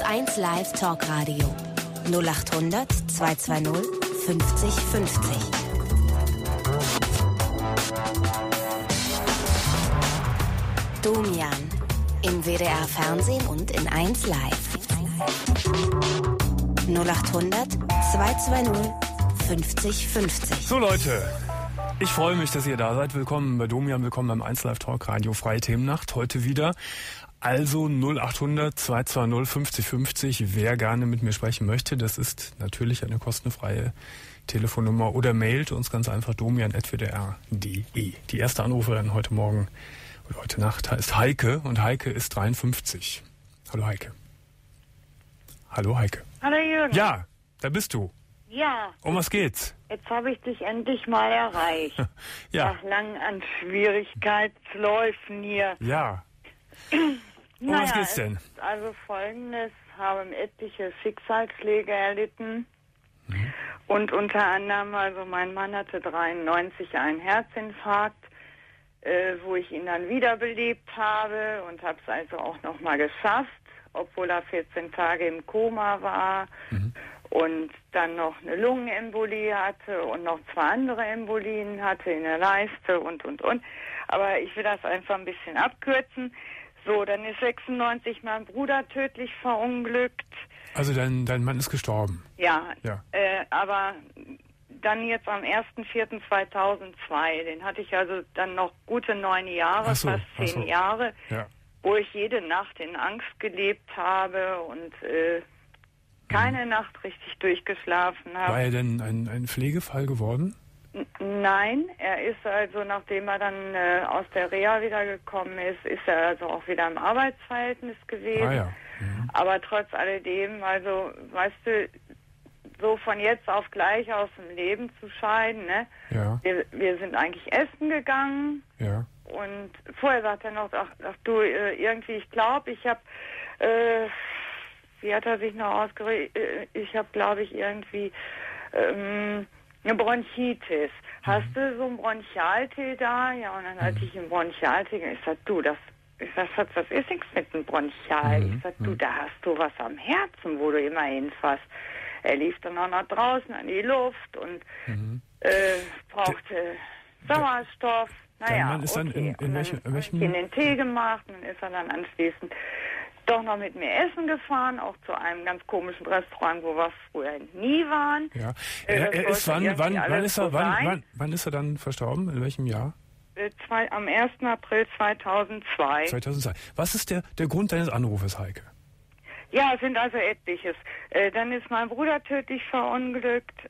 1 Live Talkradio 0800 220 50 50. Domian im WDR Fernsehen und in 1 Live. 0800 220 50 50. So Leute, ich freue mich, dass ihr da seid. Willkommen bei Domian, willkommen beim 1 Live Talkradio Freie Themennacht. Heute wieder. Also 0800 220 50 50. Wer gerne mit mir sprechen möchte, das ist natürlich eine kostenfreie Telefonnummer oder mailt uns ganz einfach domian@wdr.de. Die erste Anruferin heute Morgen oder heute Nacht heißt Heike und Heike ist 53. Hallo Heike. Hallo Heike. Hallo Jürgen. Ja, da bist du. Ja. Um was geht's? Jetzt habe ich dich endlich mal erreicht. Ja. Nach lang an Schwierigkeitsläufen hier. Ja. Um was geht's denn? Also Folgendes, haben etliche Schicksalsschläge erlitten. Und unter anderem, also mein Mann hatte 93 einen Herzinfarkt, wo ich ihn dann wiederbelebt habe und habe es also auch nochmal geschafft, obwohl er 14 Tage im Koma war und dann noch eine Lungenembolie hatte und noch 2 andere Embolien hatte in der Leiste und. Aber ich will das einfach ein bisschen abkürzen. So, dann ist 96 mein Bruder tödlich verunglückt. Also dein Mann ist gestorben? Ja. Ja. Aber dann jetzt am 1.4.2002, den hatte ich also dann noch gute 9 Jahre, fast 10 Jahre, wo ich jede Nacht in Angst gelebt habe und keine Nacht richtig durchgeschlafen habe. War er denn ein Pflegefall geworden? Nein, er ist also, nachdem er dann aus der Reha wiedergekommen ist, ist er also auch wieder im Arbeitsverhältnis gewesen. Ah, ja. Aber trotz alledem, also, weißt du, so von jetzt auf gleich aus dem Leben zu scheiden, ne? Ja. Wir sind eigentlich essen gegangen. Ja. Und vorher sagt er noch, ach du, irgendwie, ich glaube, ich habe, wie hat er sich noch ausgeregt? Ich habe, glaube ich, irgendwie eine Bronchitis. Hast du so einen Bronchialtee da? Ja, und dann hatte ich einen Bronchialtee. Ich sag, du, Schatz, was ist nichts mit einem Bronchial? Ich sag, du, da hast du was am Herzen, wo du immer hinfasst. Er lief dann auch nach draußen an die Luft und brauchte Sauerstoff. Naja, Mann ist dann in welchem in den Tee gemacht und dann ist er dann anschließend doch noch mit mir essen gefahren, auch zu einem ganz komischen Restaurant, wo wir früher nie waren. Ja. Wann ist er dann verstorben? In welchem Jahr? Am 1. April 2002. 2002. Was ist der Grund deines Anrufes, Heike? Ja, es sind also etliches. Dann ist mein Bruder tödlich verunglückt,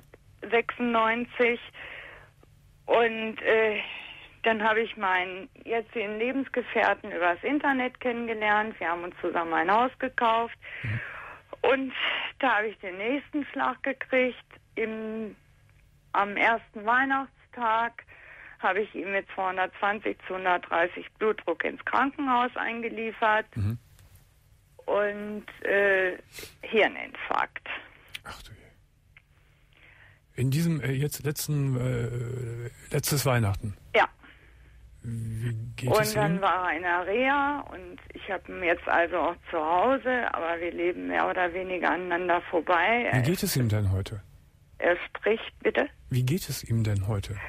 96. Und dann habe ich meinen jetzigen Lebensgefährten übers Internet kennengelernt. Wir haben uns zusammen ein Haus gekauft. Und da habe ich den nächsten Schlag gekriegt. Am ersten Weihnachtstag habe ich ihn mit 220 zu 130 Blutdruck ins Krankenhaus eingeliefert. Und Hirninfarkt. Ach du je. In diesem letztes Weihnachten? Ja. Wie geht es Und dann ihm? war er in der Reha und ich habe ihn jetzt also auch zu Hause, aber wir leben mehr oder weniger aneinander vorbei. Wie geht es ihm denn heute? Er spricht, bitte? Wie geht es ihm denn heute?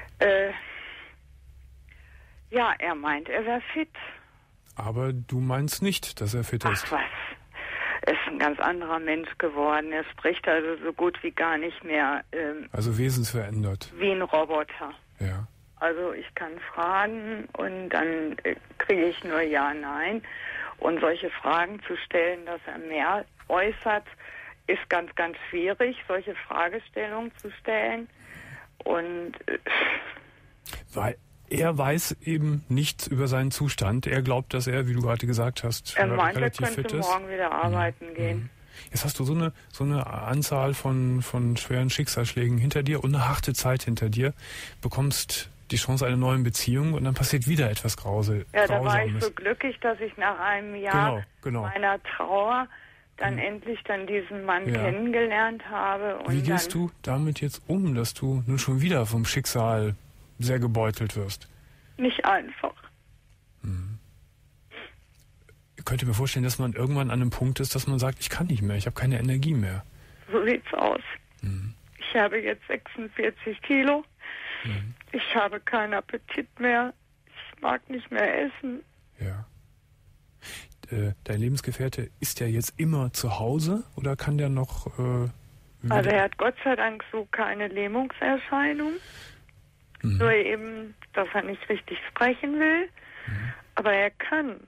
Ja, er meint, er wäre fit. Aber du meinst nicht, dass er fit ist. Ach was, er ist ein ganz anderer Mensch geworden. Er spricht also so gut wie gar nicht mehr. Also wesensverändert. Wie ein Roboter. Ja. Also ich kann fragen und dann kriege ich nur Ja, Nein. Und solche Fragen zu stellen, dass er mehr äußert, ist ganz, ganz schwierig, solche Fragestellungen zu stellen. Und weil er weiß eben nichts über seinen Zustand. Er glaubt, dass er, wie du gerade gesagt hast, er meint, relativ er könnte fit ist. morgen wieder arbeiten gehen. Jetzt hast du so eine Anzahl von schweren Schicksalsschlägen hinter dir und eine harte Zeit hinter dir. Bekommst die Chance einer neuen Beziehung und dann passiert wieder etwas Grausames. Ja, da war ich so glücklich, dass ich nach einem Jahr meiner Trauer dann endlich dann diesen Mann kennengelernt habe. Und wie gehst du damit jetzt um, dass du nun schon wieder vom Schicksal sehr gebeutelt wirst? Nicht einfach. könnte mir vorstellen, dass man irgendwann an einem Punkt ist, dass man sagt, ich kann nicht mehr, ich habe keine Energie mehr. So sieht's aus. Mhm. Ich habe jetzt 46 Kilo. Mhm. Ich habe keinen Appetit mehr. Ich mag nicht mehr essen. Ja. Dein Lebensgefährte, ist der jetzt immer zu Hause oder kann der noch... Also er hat Gott sei Dank so keine Lähmungserscheinung. Nur eben, dass er nicht richtig sprechen will. Aber er kann.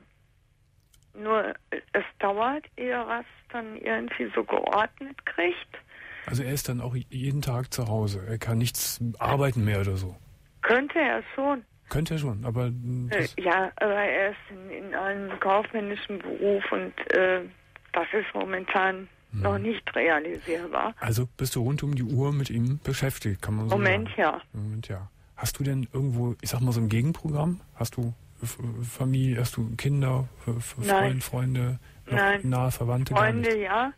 Nur es dauert, ehe er es dann irgendwie so geordnet kriegt. Also er ist dann auch jeden Tag zu Hause. Er kann nichts arbeiten mehr oder so. Könnte er schon. Könnte er schon, aber... Ja, aber er ist in einem kaufmännischen Beruf und das ist momentan noch nicht realisierbar. Also bist du rund um die Uhr mit ihm beschäftigt, kann man so sagen? Moment, ja. Hast du denn irgendwo, ich sag mal, so ein Gegenprogramm? Hast du Familie, hast du Kinder, Freunde, nahe Verwandte? Freunde, ja.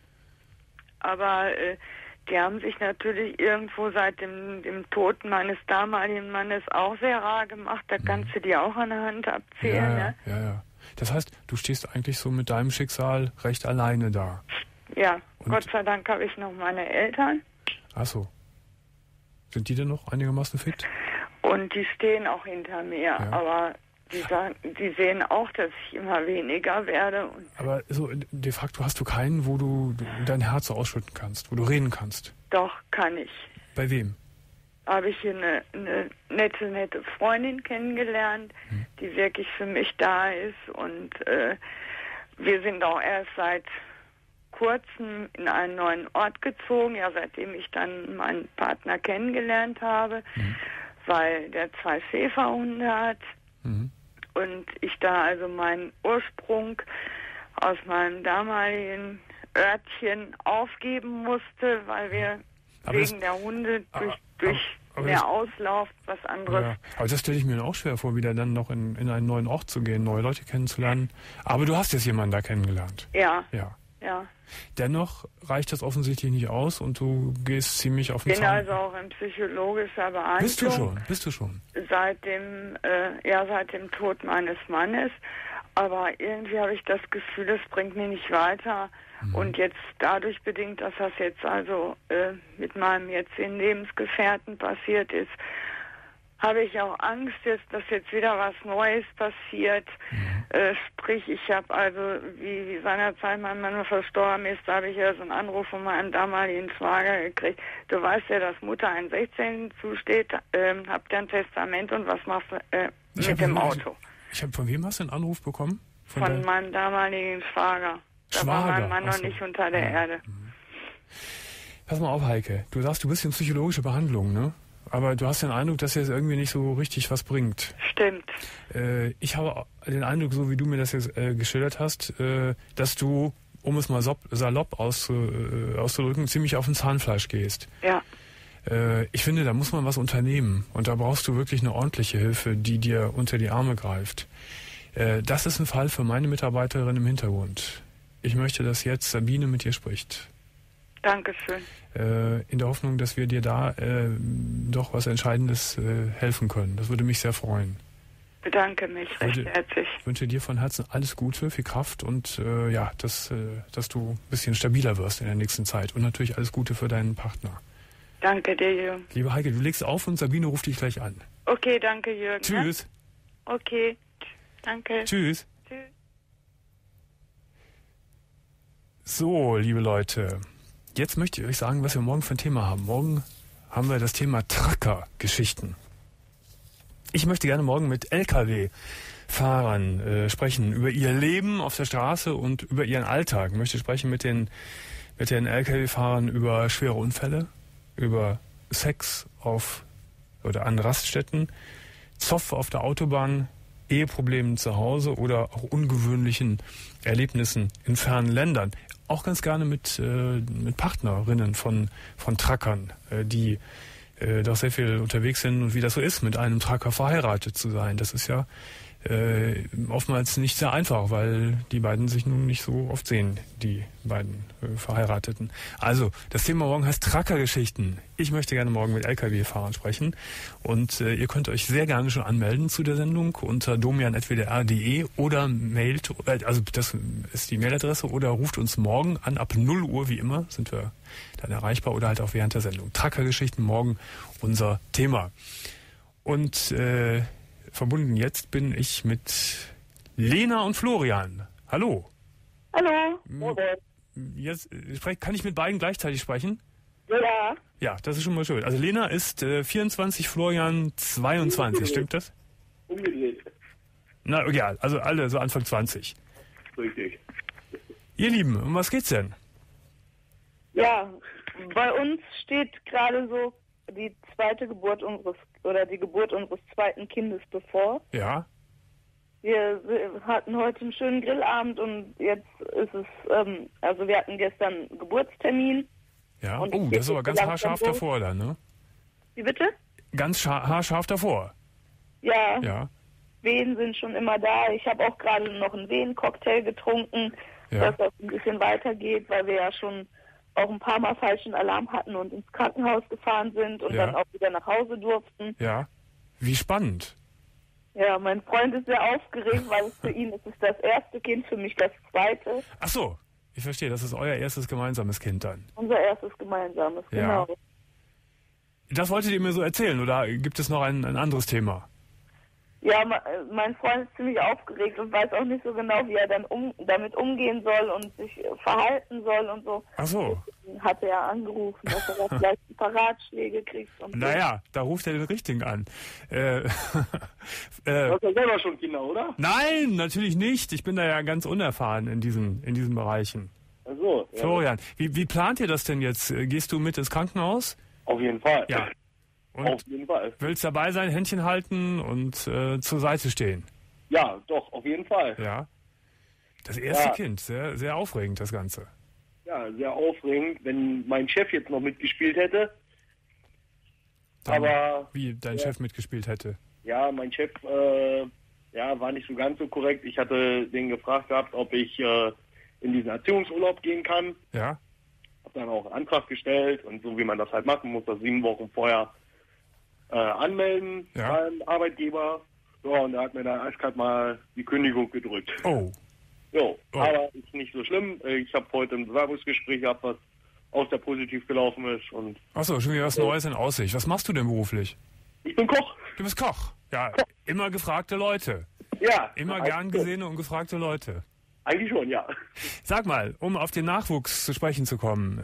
Aber die haben sich natürlich irgendwo seit dem Tod meines damaligen Mannes auch sehr rar gemacht. Da kannst du die auch an der Hand abzählen. Ja. Das heißt, du stehst eigentlich so mit deinem Schicksal recht alleine da. Ja, und Gott sei Dank habe ich noch meine Eltern. Ach so. Sind die denn noch einigermaßen fit? Und die stehen auch hinter mir, Ja. aber die sehen auch, dass ich immer weniger werde. Und aber so de facto hast du keinen, wo du dein Herz so ausschütten kannst, wo du reden kannst? Doch, kann ich. Bei wem? Habe ich hier eine nette Freundin kennengelernt, die wirklich für mich da ist. Und wir sind auch erst seit kurzem in einen neuen Ort gezogen, ja, seitdem ich dann meinen Partner kennengelernt habe, weil der 2 Schäferhunde hat. Und ich da also meinen Ursprung aus meinem damaligen Örtchen aufgeben musste, weil wir wegen der Hunde durch mehr Auslauf was anderes. Ja, aber das stelle ich mir auch schwer vor, wieder dann noch in einen neuen Ort zu gehen, neue Leute kennenzulernen. Aber du hast jetzt jemanden da kennengelernt. Ja. Dennoch reicht das offensichtlich nicht aus und du gehst ziemlich auf den Zahn. Ich bin also auch in psychologischer Behandlung. Bist du schon? Seit dem Tod meines Mannes. Aber irgendwie habe ich das Gefühl, das bringt mich nicht weiter. Und jetzt dadurch bedingt, dass das jetzt also mit meinem jetzigen Lebensgefährten passiert ist, habe ich auch Angst, dass jetzt wieder was Neues passiert. Sprich, ich habe also, wie seinerzeit mein Mann verstorben ist, da habe ich ja so einen Anruf von meinem damaligen Schwager gekriegt. Du weißt ja, dass Mutter ein 16 zusteht, habt ihr ein Testament und was machst du mit dem Auto? Von wem hast du einen Anruf bekommen? Von meinem damaligen Schwager. Da war mein Mann noch nicht unter der Erde. Pass mal auf, Heike. Du sagst, du bist in psychologischer Behandlung, ne? Aber du hast den Eindruck, dass jetzt irgendwie nicht so richtig was bringt. Stimmt. Ich habe den Eindruck, so wie du mir das jetzt geschildert hast, dass du, um es mal salopp auszudrücken, ziemlich auf den Zahnfleisch gehst. Ja. Ich finde, da muss man was unternehmen. Und da brauchst du wirklich eine ordentliche Hilfe, die dir unter die Arme greift. Das ist ein Fall für meine Mitarbeiterin im Hintergrund. Ich möchte, dass jetzt Sabine mit dir spricht. Dankeschön. In der Hoffnung, dass wir dir da doch was Entscheidendes helfen können. Das würde mich sehr freuen. Bedanke mich recht herzlich. Ich wünsche dir von Herzen alles Gute, viel Kraft und dass du ein bisschen stabiler wirst in der nächsten Zeit. Und natürlich alles Gute für deinen Partner. Danke dir, Jürgen. Liebe Heike, du legst auf und Sabine ruft dich gleich an. Okay, danke, Jürgen. Tschüss. Ne? Okay, danke. Tschüss. So, liebe Leute, jetzt möchte ich euch sagen, was wir morgen für ein Thema haben. Morgen haben wir das Thema Trucker-Geschichten. Ich möchte gerne morgen mit LKW-Fahrern sprechen über ihr Leben auf der Straße und über ihren Alltag. Ich möchte sprechen mit den LKW-Fahrern über schwere Unfälle, über Sex an Raststätten, Zoff auf der Autobahn, Eheproblemen zu Hause oder auch ungewöhnlichen Erlebnissen in fernen Ländern. Auch ganz gerne mit Partnerinnen von Truckern, die doch sehr viel unterwegs sind und wie das so ist, mit einem Trucker verheiratet zu sein. Das ist ja oftmals nicht sehr einfach, weil die beiden sich nun nicht so oft sehen, die beiden Verheirateten. Also, das Thema morgen heißt Truckergeschichten. Ich möchte gerne morgen mit Lkw-Fahrern sprechen und ihr könnt euch sehr gerne schon anmelden zu der Sendung unter domian@wdr.de oder mailt, also das ist die Mailadresse, oder ruft uns morgen an, ab 0 Uhr wie immer sind wir dann erreichbar oder halt auch während der Sendung. Truckergeschichten morgen unser Thema. Und verbunden jetzt bin ich mit Lena und Florian. Hallo. Hallo. Jetzt kann ich mit beiden gleichzeitig sprechen? Ja. Ja, das ist schon mal schön. Also Lena ist 24, Florian 22, stimmt das? Umgedreht. Na ja, also alle so Anfang 20. Richtig. Ihr Lieben, um was geht's denn? Ja, bei uns steht gerade so die die Geburt unseres zweiten Kindes bevor. Ja. Wir hatten heute einen schönen Grillabend und jetzt ist es, also wir hatten gestern Geburtstermin. Ja, und das ist aber ganz haarscharf davor dann, ne? Wie bitte? Ganz haarscharf davor. Ja. Ja. Wehen sind schon immer da. Ich habe auch gerade noch einen Wehencocktail getrunken, dass das ein bisschen weitergeht, weil wir ja schon auch ein paar Mal falschen Alarm hatten und ins Krankenhaus gefahren sind und dann auch wieder nach Hause durften. Ja, wie spannend. Ja, mein Freund ist sehr aufgeregt, weil für ihn ist es das erste Kind, für mich das zweite. Ach so, ich verstehe, das ist euer erstes gemeinsames Kind dann. Unser erstes gemeinsames, genau. Das wolltet ihr mir so erzählen oder gibt es noch ein anderes Thema? Ja, mein Freund ist ziemlich aufgeregt und weiß auch nicht so genau, wie er dann damit umgehen soll und sich verhalten soll und so. Ach so. Deswegen hat er angerufen, dass er da vielleicht ein paar Ratschläge kriegt. Und naja, da ruft er den Richtigen an. Du hast ja selber schon Kinder, oder? Nein, natürlich nicht. Ich bin da ja ganz unerfahren in diesen Bereichen. Ach so. Ja. Florian, wie plant ihr das denn jetzt? Gehst du mit ins Krankenhaus? Auf jeden Fall. Ja. Und auf jeden Fall. willst dabei sein, Händchen halten und zur Seite stehen? Ja, doch, auf jeden Fall. Ja. Das erste Kind, sehr, sehr aufregend, das Ganze. Ja, sehr aufregend, wenn mein Chef jetzt noch mitgespielt hätte. Dann, aber wie dein Chef mitgespielt hätte? Ja, mein Chef war nicht so ganz so korrekt. Ich hatte den gefragt gehabt, ob ich in diesen Erziehungsurlaub gehen kann. Ja. Hab dann auch einen Antrag gestellt und so wie man das halt macht, man muss das 7 Wochen vorher anmelden beim Arbeitgeber. Ja, und er hat mir dann eiskalt mal die Kündigung gedrückt. Oh. Jo, aber ist nicht so schlimm. Ich habe heute ein Bewerbungsgespräch gehabt, was auch sehr positiv gelaufen ist. Und achso, schon wieder was Neues in Aussicht. Was machst du denn beruflich? Ich bin Koch. Du bist Koch. Ja, immer gefragte Leute. Ja. Immer gern gesehene und gefragte Leute. Eigentlich schon, ja. Sag mal, um auf den Nachwuchs zu sprechen zu kommen,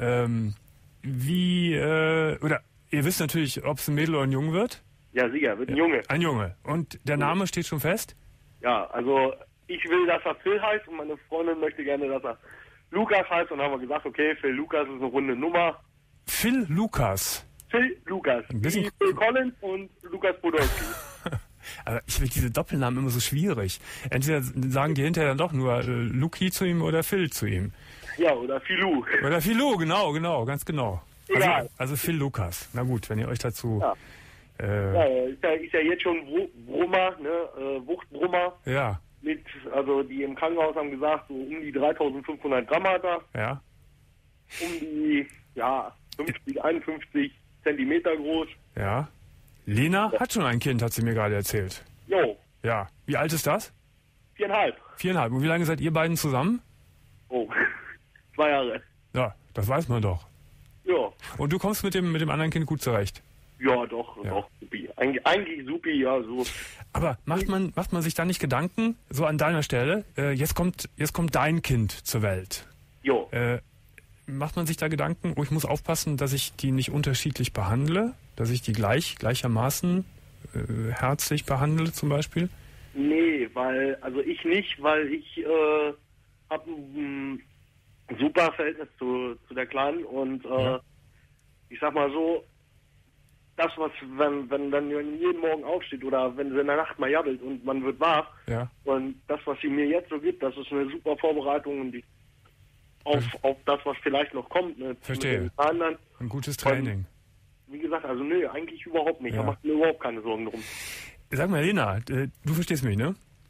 oder ihr wisst natürlich, ob es ein Mädel oder ein Junge wird? Ja, sicher, wird ein Junge. Ein Junge. Und der Name steht schon fest? Ja, also ich will, dass er Phil heißt und meine Freundin möchte gerne, dass er Lukas heißt. Und dann haben wir gesagt, okay, Phil Lukas ist eine runde Nummer. Phil Lukas? Phil Lukas. Ein bisschen wie Phil Collins und Lukas Podolski. Also ich finde diese Doppelnamen immer so schwierig. Entweder sagen die hinterher dann doch nur Luki zu ihm oder Phil zu ihm. Ja, oder Philou. Oder Philou, genau, ganz genau. Egal. Also Phil Lukas. Na gut, wenn ihr euch dazu... Ja. Ist ja jetzt schon Brummer, ne? Wuchtbrummer. Ja. Also die im Krankenhaus haben gesagt, so um die 3500 Gramm hat er. Ja. Um die, 50, 51 Zentimeter groß. Ja. Lena hat schon ein Kind, hat sie mir gerade erzählt. Jo. Ja. Wie alt ist das? 4,5. 4,5. Und wie lange seid ihr beiden zusammen? Oh, 2 Jahre. Ja, das weiß man doch. Ja. Und du kommst mit dem anderen Kind gut zurecht? Ja, doch, supi. Eigentlich supi, ja, so. Aber macht man sich da nicht Gedanken, so an deiner Stelle, jetzt kommt dein Kind zur Welt. Jo. Macht man sich da Gedanken, ich muss aufpassen, dass ich die nicht unterschiedlich behandle, dass ich die gleichermaßen herzlich behandle zum Beispiel? Nee, weil ich habe ein super Verhältnis zu der Kleinen und ich sag mal so, das, was, wenn jeden Morgen aufsteht oder wenn sie in der Nacht mal jabbelt und man wird wach und das, was sie mir jetzt so gibt, das ist eine super Vorbereitung und auf das, was vielleicht noch kommt. Ne, verstehe. Ein gutes Training. Und, wie gesagt, also nö, eigentlich überhaupt nicht. Da macht mir überhaupt keine Sorgen drum. Sag mal, Lena, du verstehst mich, ne?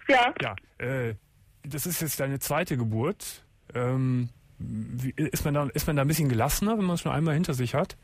Ja. Ja, das ist jetzt deine zweite Geburt. Ist man da ein bisschen gelassener, wenn man es schon einmal hinter sich hat?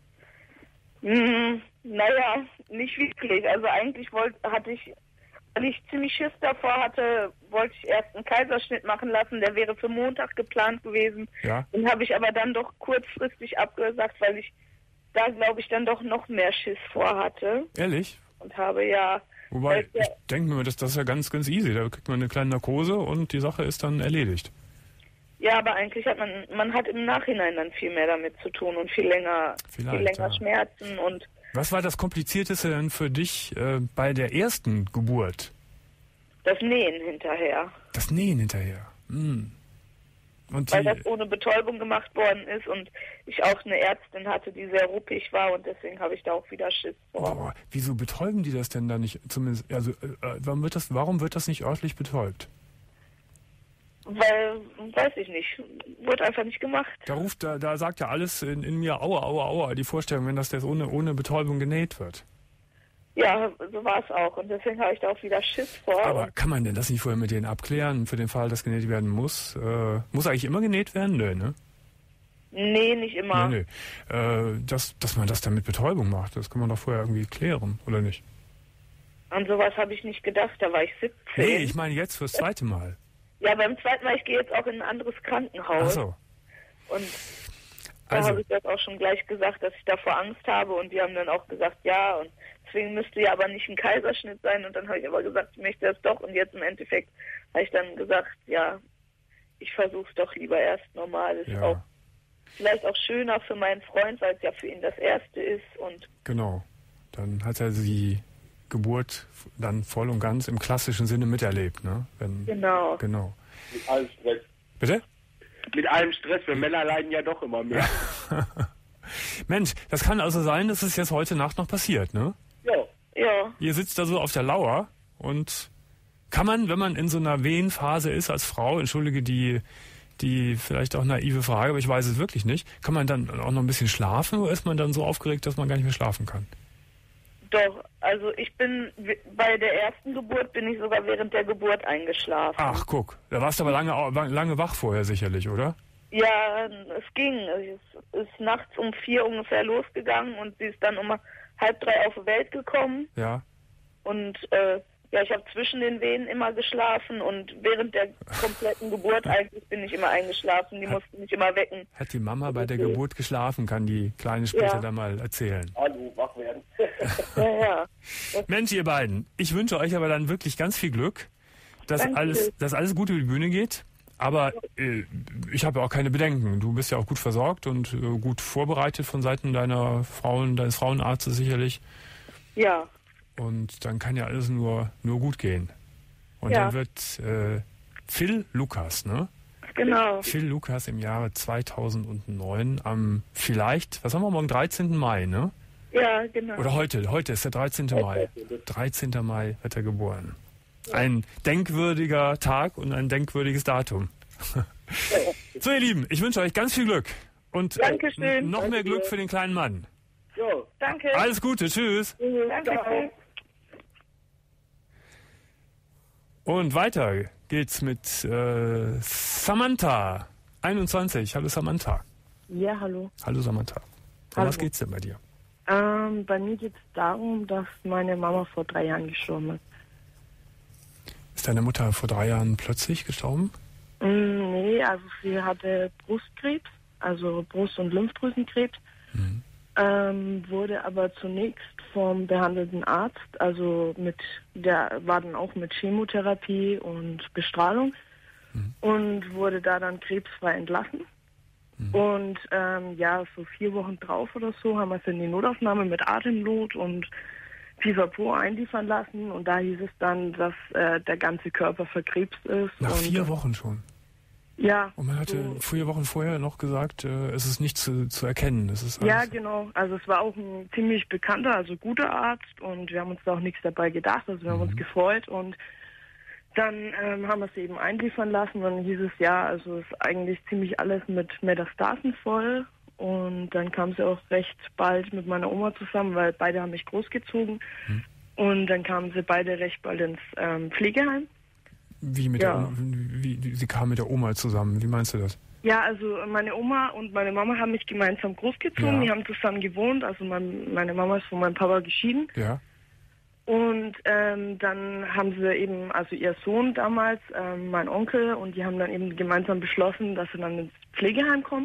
Naja, nicht wirklich. Also eigentlich weil ich ziemlich Schiss davor hatte, wollte ich erst einen Kaiserschnitt machen lassen. Der wäre für Montag geplant gewesen. Ja. Den habe ich aber dann doch kurzfristig abgesagt, weil ich da, glaube ich, dann doch noch mehr Schiss vorhatte. Ehrlich? Und habe ja... Wobei, ich denke mir, das ist ja ganz, ganz easy. Da kriegt man eine kleine Narkose und die Sache ist dann erledigt. Ja, aber eigentlich hat man hat im Nachhinein dann viel mehr damit zu tun und viel länger Schmerzen und... Was war das Komplizierteste denn für dich bei der ersten Geburt? Das Nähen hinterher. Das Nähen hinterher. Und weil das ohne Betäubung gemacht worden ist und ich auch eine Ärztin hatte, die sehr ruppig war und deswegen habe ich da auch wieder Schiss vor. Wieso betäuben die das denn da nicht? Zumindest, also warum wird das nicht örtlich betäubt? Weil, weiß ich nicht, wurde einfach nicht gemacht. Da sagt ja alles in mir, aua, aua, aua, die Vorstellung, wenn das jetzt ohne Betäubung genäht wird. Ja, so war es auch und deswegen habe ich da auch wieder Schiss vor. Aber kann man denn das nicht vorher mit denen abklären, für den Fall, dass genäht werden muss? Muss eigentlich immer genäht werden? Nö, ne? Nee, nicht immer. Nee. Dass man das dann mit Betäubung macht, das kann man doch vorher irgendwie klären, oder nicht? An sowas habe ich nicht gedacht, da war ich 17. Nee, ich meine jetzt fürs zweite Mal. Ja, beim zweiten Mal, ich gehe jetzt auch in ein anderes Krankenhaus. Ach so. Und da habe ich das auch schon gleich gesagt, dass ich davor Angst habe und die haben dann auch gesagt, ja, und deswegen müsste ja aber nicht ein Kaiserschnitt sein und dann habe ich aber gesagt, ich möchte das doch und jetzt im Endeffekt habe ich dann gesagt, ja, ich versuche es doch lieber erst normal. Ist auch vielleicht auch schöner für meinen Freund, weil es ja für ihn das Erste ist und... Genau, dann hat er die Geburt dann voll und ganz im klassischen Sinne miterlebt, ne? Genau. Mit allem Stress. Bitte? Mit allem Stress, wir Männer leiden ja doch immer mehr. Mensch, das kann also sein, dass es jetzt heute Nacht noch passiert, ne? Ja. Ihr sitzt da so auf der Lauer und kann man, wenn man in so einer Wehenphase ist als Frau, entschuldige die vielleicht auch naive Frage, aber ich weiß es wirklich nicht, kann man dann auch noch ein bisschen schlafen oder ist man dann so aufgeregt, dass man gar nicht mehr schlafen kann? Doch, also ich bin bei der ersten Geburt bin ich sogar während der Geburt eingeschlafen. Ach, guck, da warst du aber lange wach vorher sicherlich, oder? Ja, es ging. Es ist nachts um 4 ungefähr losgegangen und sie ist dann um 2:30 auf die Welt gekommen. Ja. Und ich habe zwischen den Wehen immer geschlafen und während der kompletten Geburt eigentlich bin ich immer eingeschlafen. Die mussten mich immer wecken. Hat die Mama bei der Geburt geschlafen, kann die Kleine später dann mal erzählen. Hallo, wach werden. Ja. Mensch, ihr beiden, ich wünsche euch aber dann wirklich ganz viel Glück, dass alles gut über die Bühne geht. Aber ich habe ja auch keine Bedenken. Du bist ja auch gut versorgt und gut vorbereitet von Seiten deines Frauenarztes sicherlich. Ja. Und dann kann ja alles nur gut gehen. Und dann wird Phil Lukas, ne? Genau. Phil Lukas im Jahre 2009 am vielleicht, was haben wir morgen, 13. Mai, ne? Ja, genau. Oder heute ist der 13. Mai. 13. Mai wird er geboren. Ein denkwürdiger Tag und ein denkwürdiges Datum. So, ihr Lieben, ich wünsche euch ganz viel Glück. Und noch mehr Glück für den kleinen Mann. So. Danke. Alles Gute, tschüss. Danke. Und weiter geht's mit Samantha, 21. Hallo Samantha. Ja, hallo. Hallo Samantha. Um was geht's denn bei dir? Bei mir geht es darum, dass meine Mama vor 3 Jahren gestorben ist. Ist deine Mutter vor 3 Jahren plötzlich gestorben? Nee, also sie hatte Brustkrebs, also Brust- und Lymphdrüsenkrebs. Wurde aber zunächst vom behandelten Arzt, also der war dann auch mit Chemotherapie und Bestrahlung und wurde da dann krebsfrei entlassen. Und so 4 Wochen drauf oder so haben wir sie in die Notaufnahme mit Atemnot und Pipapo einliefern lassen und da hieß es dann, dass der ganze Körper verkrebst ist. Nach 4 Wochen schon? Ja. Und man hatte 4 Wochen vorher noch gesagt, es ist nicht zu erkennen. Es ist ja, genau. Also es war auch ein ziemlich bekannter, also guter Arzt und wir haben uns da auch nichts dabei gedacht. Also wir haben uns gefreut und dann haben wir es eben einliefern lassen und dann hieß es also ist eigentlich ziemlich alles mit Metastasen voll und dann kam sie auch recht bald mit meiner Oma zusammen, weil beide haben mich großgezogen und dann kamen sie beide recht bald ins Pflegeheim Sie kam mit der Oma zusammen. Wie meinst du das? Ja, also meine Oma und meine Mama haben mich gemeinsam großgezogen. Ja. Die haben zusammen gewohnt. Also meine Mama ist von meinem Papa geschieden. Ja. Und dann haben sie eben, also ihr Sohn damals, mein Onkel, und die haben dann eben gemeinsam beschlossen, dass sie dann ins Pflegeheim kommen.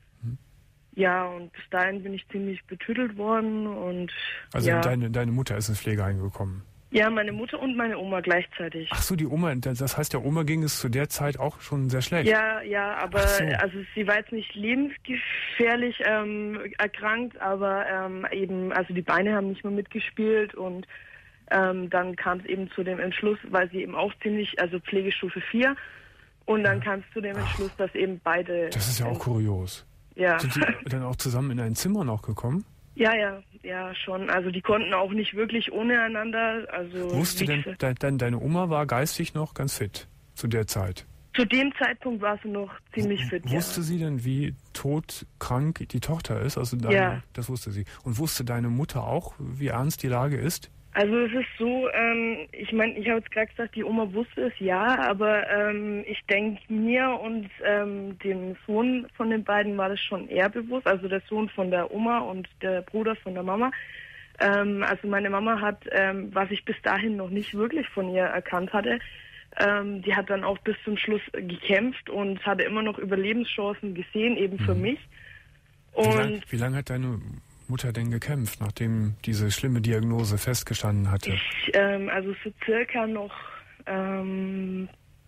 Ja, und bis dahin bin ich ziemlich betüdelt worden und Also ja. deine Mutter ist ins Pflegeheim gekommen? Ja, meine Mutter und meine Oma gleichzeitig. Ach so, die Oma, das heißt, der Oma ging es zu der Zeit auch schon sehr schlecht? Ja, aber so. Also sie war jetzt nicht lebensgefährlich erkrankt, aber eben, also die Beine haben nicht mehr mitgespielt und dann kam es eben zu dem Entschluss, weil sie eben auch ziemlich, also Pflegestufe 4, und dann kam es zu dem Entschluss, dass eben beide... Das ist ja auch kurios. Ja. Sind die dann auch zusammen in ein Zimmer noch gekommen? Ja, schon. Also die konnten auch nicht wirklich ohne einander. Also Wusste denn deine Oma war geistig noch ganz fit zu der Zeit? Zu dem Zeitpunkt war sie noch ziemlich fit, Wusste sie denn, wie todkrank die Tochter ist? Also das wusste sie. Und wusste deine Mutter auch, wie ernst die Lage ist? Also es ist so, ich meine, ich habe jetzt gerade gesagt, die Oma wusste es, ja, aber ich denke, mir und dem Sohn von den beiden war das schon eher bewusst, also der Sohn von der Oma und der Bruder von der Mama. Also meine Mama hat, was ich bis dahin noch nicht wirklich von ihr erkannt hatte, die hat dann auch bis zum Schluss gekämpft und hatte immer noch Überlebenschancen gesehen, eben für mich. Und wie lange hat deine Mutter denn gekämpft, nachdem diese schlimme Diagnose festgestanden hatte? Also so circa noch ein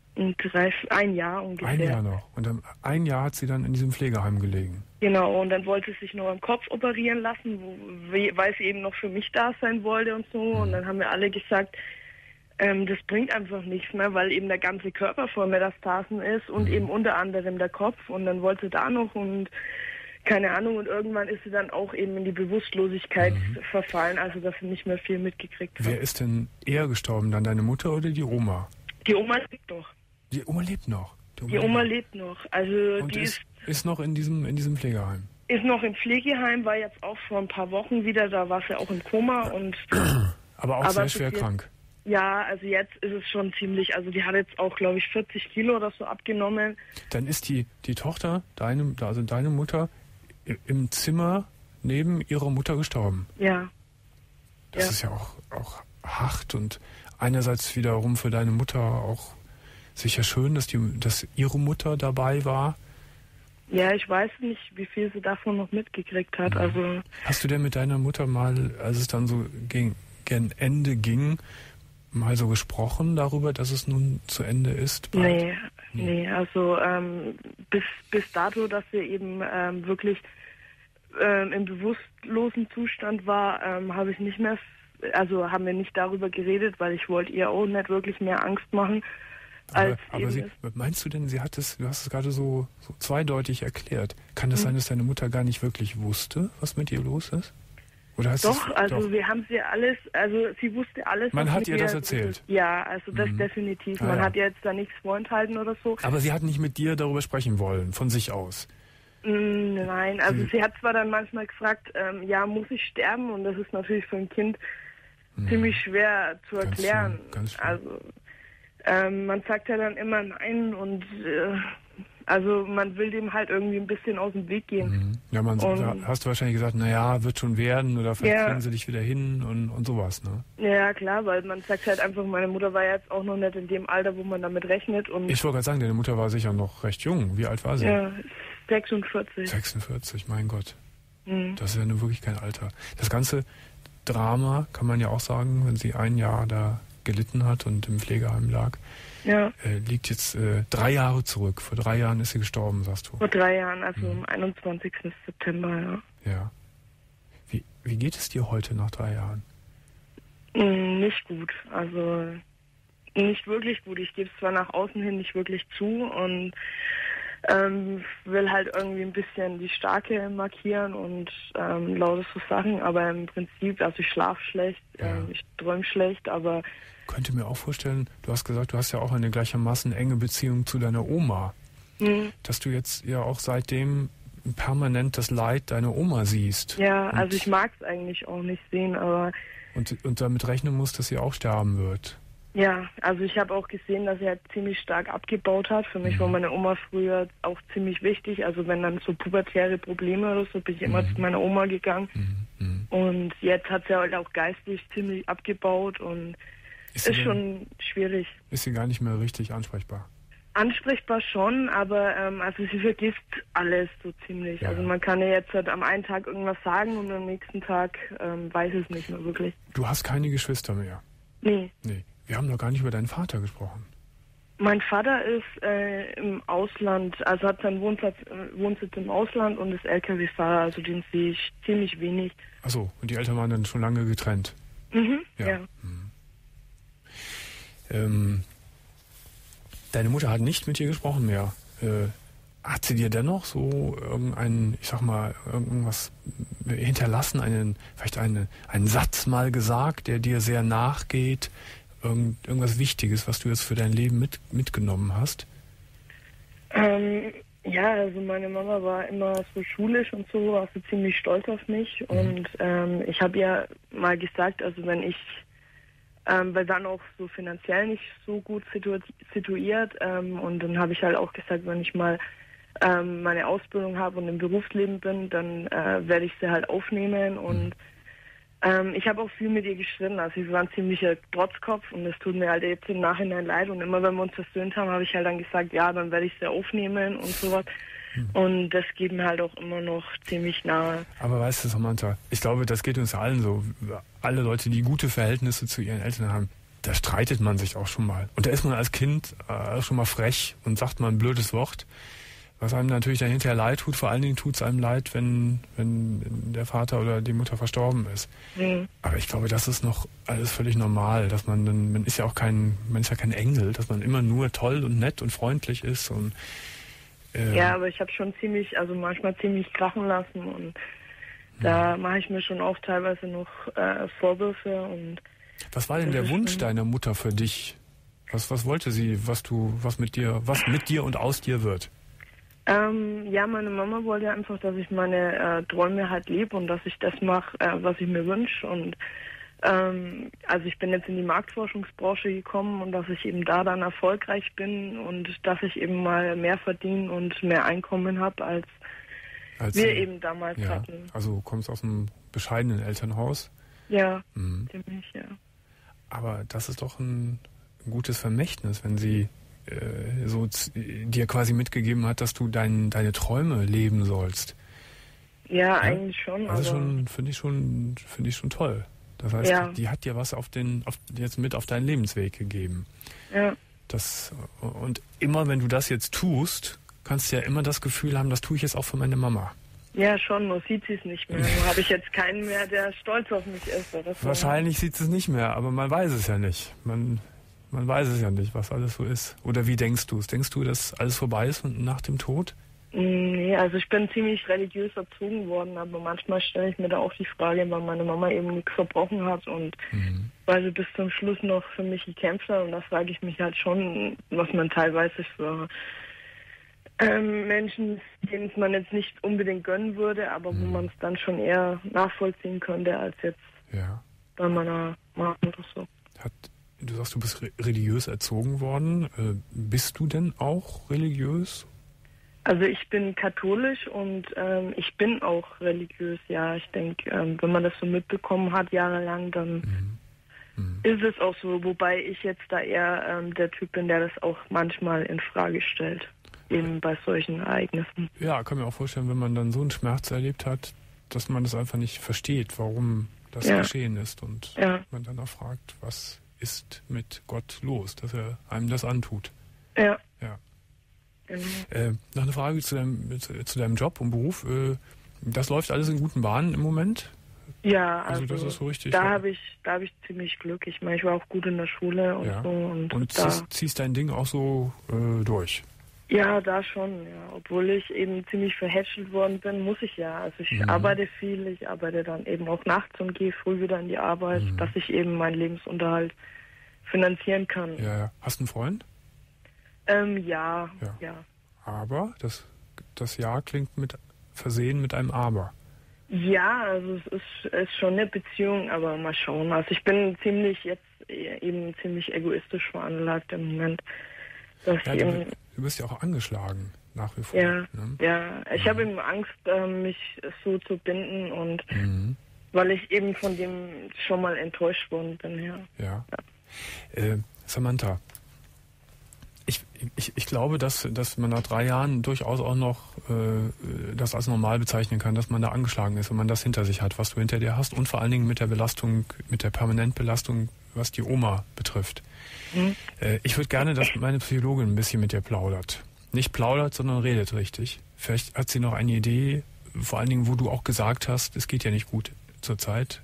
Jahr ungefähr. Ein Jahr noch. Und dann ein Jahr hat sie dann in diesem Pflegeheim gelegen. Genau, und dann wollte sie sich noch am Kopf operieren lassen, weil sie eben noch für mich da sein wollte und so. Und dann haben wir alle gesagt, das bringt einfach nichts mehr, weil eben der ganze Körper voll Metastasen ist und eben unter anderem der Kopf. Und dann wollte sie da noch und keine Ahnung, und irgendwann ist sie dann auch eben in die Bewusstlosigkeit verfallen, also dass sie nicht mehr viel mitgekriegt hat. Wer ist denn eher gestorben, dann deine Mutter oder die Oma? Die Oma lebt noch. Die Oma lebt noch? Die Oma lebt noch. Also und die ist noch in diesem Pflegeheim? Ist noch im Pflegeheim, war jetzt auch vor ein paar Wochen wieder, da war sie auch im Koma. Aber sehr schwer krank. Ja, also jetzt ist es schon ziemlich, also die hat jetzt auch, glaube ich, 40 Kilo oder so abgenommen. Dann ist die Tochter, deine Mutter, im Zimmer neben ihrer Mutter gestorben. Ja. Das ist ja auch hart und einerseits wiederum für deine Mutter auch sicher schön, dass ihre Mutter dabei war. Ja, ich weiß nicht, wie viel sie davon noch mitgekriegt hat. Also hast du denn mit deiner Mutter mal, als es dann so gegen Ende ging, mal so gesprochen darüber, dass es nun zu Ende ist? Nee, also bis dato, dass wir eben wirklich im bewusstlosen Zustand war, haben wir nicht darüber geredet, weil ich wollte ihr auch nicht wirklich mehr Angst machen. Meinst du denn, du hast es gerade so zweideutig erklärt. Kann das sein, dass deine Mutter gar nicht wirklich wusste, was mit ihr los ist? Oder wir haben sie alles, also sie wusste alles. Man hat ihr das erzählt? Ja, also das definitiv. Man hat ihr jetzt da nichts vorenthalten oder so. Aber sie hat nicht mit dir darüber sprechen wollen, von sich aus? Nein, also sie hat zwar dann manchmal gefragt, muss ich sterben? Und das ist natürlich für ein Kind ziemlich schwer zu erklären. Ganz schön. Also man sagt ja dann immer nein und also man will dem halt irgendwie ein bisschen aus dem Weg gehen. Ja, hast du wahrscheinlich gesagt, naja, wird schon werden oder vielleicht kriegen sie dich wieder hin und sowas, ne? Ja, klar, weil man sagt halt einfach, meine Mutter war jetzt auch noch nicht in dem Alter, wo man damit rechnet. Und ich wollte gerade sagen, deine Mutter war sicher noch recht jung. Wie alt war sie? Ja, 46. 46, mein Gott. Das ist ja nun wirklich kein Alter. Das ganze Drama, kann man ja auch sagen, wenn sie ein Jahr da gelitten hat und im Pflegeheim lag, liegt jetzt 3 Jahre zurück. Vor 3 Jahren ist sie gestorben, sagst du. Vor 3 Jahren, also am 21. September, ja. Ja. Wie geht es dir heute nach 3 Jahren? Nicht gut, also nicht wirklich gut. Ich gebe es zwar nach außen hin nicht wirklich zu und will halt irgendwie ein bisschen die Starke markieren und lauter so Sachen, aber im Prinzip, also ich schlafe schlecht, ich träume schlecht, aber... Könnte mir auch vorstellen, du hast gesagt, du hast ja auch eine gleichermaßen enge Beziehung zu deiner Oma, dass du jetzt ja auch seitdem permanent das Leid deiner Oma siehst. Ja, also ich mag es eigentlich auch nicht sehen, aber... Und damit rechnen musst, dass sie auch sterben wird. Ja, also ich habe auch gesehen, dass er ziemlich stark abgebaut hat. Für mich war meine Oma früher auch ziemlich wichtig. Also wenn dann so pubertäre Probleme oder so, bin ich immer zu meiner Oma gegangen. Und jetzt hat sie halt auch geistig ziemlich abgebaut und ist schon schwierig. Ist sie gar nicht mehr richtig ansprechbar? Ansprechbar schon, aber also sie vergisst alles so ziemlich. Ja. Also man kann ja jetzt halt am einen Tag irgendwas sagen und am nächsten Tag weiß es nicht mehr wirklich. Du hast keine Geschwister mehr? Nee. Wir haben noch gar nicht über deinen Vater gesprochen. Mein Vater ist im Ausland, also hat seinen Wohnsitz im Ausland und ist LKW-Fahrer, also den sehe ich ziemlich wenig. Achso, und die Eltern waren dann schon lange getrennt? Ja. Deine Mutter hat nicht mit dir gesprochen mehr. Hat sie dir dennoch so irgendwas hinterlassen, vielleicht einen Satz mal gesagt, der dir sehr nachgeht? Irgendwas Wichtiges, was du jetzt für dein Leben mitgenommen hast? Ja, also meine Mama war immer so schulisch und so, war so ziemlich stolz auf mich. Und ich habe ihr mal gesagt, also wenn ich, weil dann auch so finanziell nicht so gut situiert, und dann habe ich halt auch gesagt, wenn ich mal meine Ausbildung habe und im Berufsleben bin, dann werde ich sie halt aufnehmen und ich habe auch viel mit ihr gestritten, also ich war ein ziemlicher Trotzkopf und es tut mir halt jetzt im Nachhinein leid und immer wenn wir uns versöhnt haben, habe ich halt dann gesagt, ja, dann werde ich sie aufnehmen und sowas und das geht mir halt auch immer noch ziemlich nahe. Aber weißt du, Samantha, ich glaube, das geht uns allen so, alle Leute, die gute Verhältnisse zu ihren Eltern haben, da streitet man sich auch schon mal und da ist man als Kind schon mal frech und sagt mal ein blödes Wort. Was einem natürlich dann hinterher leid tut, vor allen Dingen tut es einem leid, wenn der Vater oder die Mutter verstorben ist. Aber ich glaube, das ist noch alles völlig normal, dass man ist ja kein Engel, dass man immer nur toll und nett und freundlich ist und ja, aber ich habe schon manchmal ziemlich krachen lassen und da mache ich mir schon auch teilweise noch Vorwürfe und was war denn der Wunsch deiner Mutter für dich? Was wollte sie, was mit dir und aus dir wird? Ja, meine Mama wollte einfach, dass ich meine Träume halt lebe und dass ich das mache, was ich mir wünsche. Und also ich bin jetzt in die Marktforschungsbranche gekommen und dass ich eben da dann erfolgreich bin und dass ich eben mal mehr verdiene und mehr Einkommen habe, als wir eben damals hatten. Also du kommst aus einem bescheidenen Elternhaus? Ja, ziemlich, ja. Aber das ist doch ein gutes Vermächtnis, wenn sie so dir quasi mitgegeben hat, dass du deine Träume leben sollst. Ja, eigentlich schon. Also finde ich schon toll. Das heißt, die hat dir was jetzt mit auf deinen Lebensweg gegeben. Ja. Und immer wenn du das jetzt tust, kannst du ja immer das Gefühl haben, das tue ich jetzt auch für meine Mama. Ja, schon, nur sieht sie es nicht mehr. Nur habe ich jetzt keinen mehr, der stolz auf mich ist. Oder so. Wahrscheinlich sieht sie es nicht mehr, aber man weiß es ja nicht. Man weiß es ja nicht, was alles so ist. Oder wie denkst du es? Denkst du, dass alles vorbei ist und nach dem Tod? Nee, also ich bin ziemlich religiös erzogen worden, aber manchmal stelle ich mir da auch die Frage, weil meine Mama eben nichts verbrochen hat und weil sie bis zum Schluss noch für mich gekämpft hat. Und da frage ich mich halt schon, was man teilweise für Menschen, denen es man jetzt nicht unbedingt gönnen würde, aber wo man es dann schon eher nachvollziehen könnte, als jetzt bei meiner Mama oder so. Du sagst, du bist religiös erzogen worden. Bist du denn auch religiös? Also ich bin katholisch und ich bin auch religiös, ja. Ich denke, wenn man das so mitbekommen hat jahrelang, dann ist es auch so. Wobei ich jetzt da eher der Typ bin, der das auch manchmal in Frage stellt, eben bei solchen Ereignissen. Ja, kann mir auch vorstellen, wenn man dann so einen Schmerz erlebt hat, dass man das einfach nicht versteht, warum das geschehen ist. Und man dann auch fragt, was ist mit Gott los, dass er einem das antut. Ja. Noch eine Frage zu deinem Job und Beruf. Das läuft alles in guten Bahnen im Moment? Ja, also das ist so richtig. Da habe ich ziemlich Glück. Ich meine, ich war auch gut in der Schule und so. Und ziehst dein Ding auch so durch? Ja, da schon, ja. Obwohl ich eben ziemlich verhätschelt worden bin, muss ich ja. Also ich arbeite viel, ich arbeite dann eben auch nachts und gehe früh wieder in die Arbeit, dass ich eben meinen Lebensunterhalt finanzieren kann. Ja. Hast du einen Freund? Ja. Aber das Ja klingt versehen mit einem Aber. Ja, also es ist schon eine Beziehung, aber mal schauen. Also ich bin ziemlich jetzt eben ziemlich egoistisch veranlagt im Moment. Dass ja, du bist ja auch angeschlagen, nach wie vor. Ja, ne? ja. Ich habe eben Angst, mich so zu binden und weil ich eben von dem schon mal enttäuscht worden bin, ja. Samantha, ich glaube, dass man nach 3 Jahren durchaus auch noch das als normal bezeichnen kann, dass man da angeschlagen ist, wenn man das hinter sich hat, was du hinter dir hast und vor allen Dingen mit der Belastung, mit der Permanentbelastung, was die Oma betrifft. Ich würde gerne, dass meine Psychologin ein bisschen mit dir plaudert. Nicht plaudert, sondern redet richtig. Vielleicht hat sie noch eine Idee, vor allen Dingen, wo du auch gesagt hast, es geht ja nicht gut zurzeit,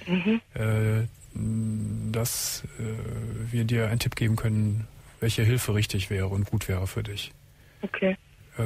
dass wir dir einen Tipp geben können, welche Hilfe richtig wäre und gut wäre für dich. Okay.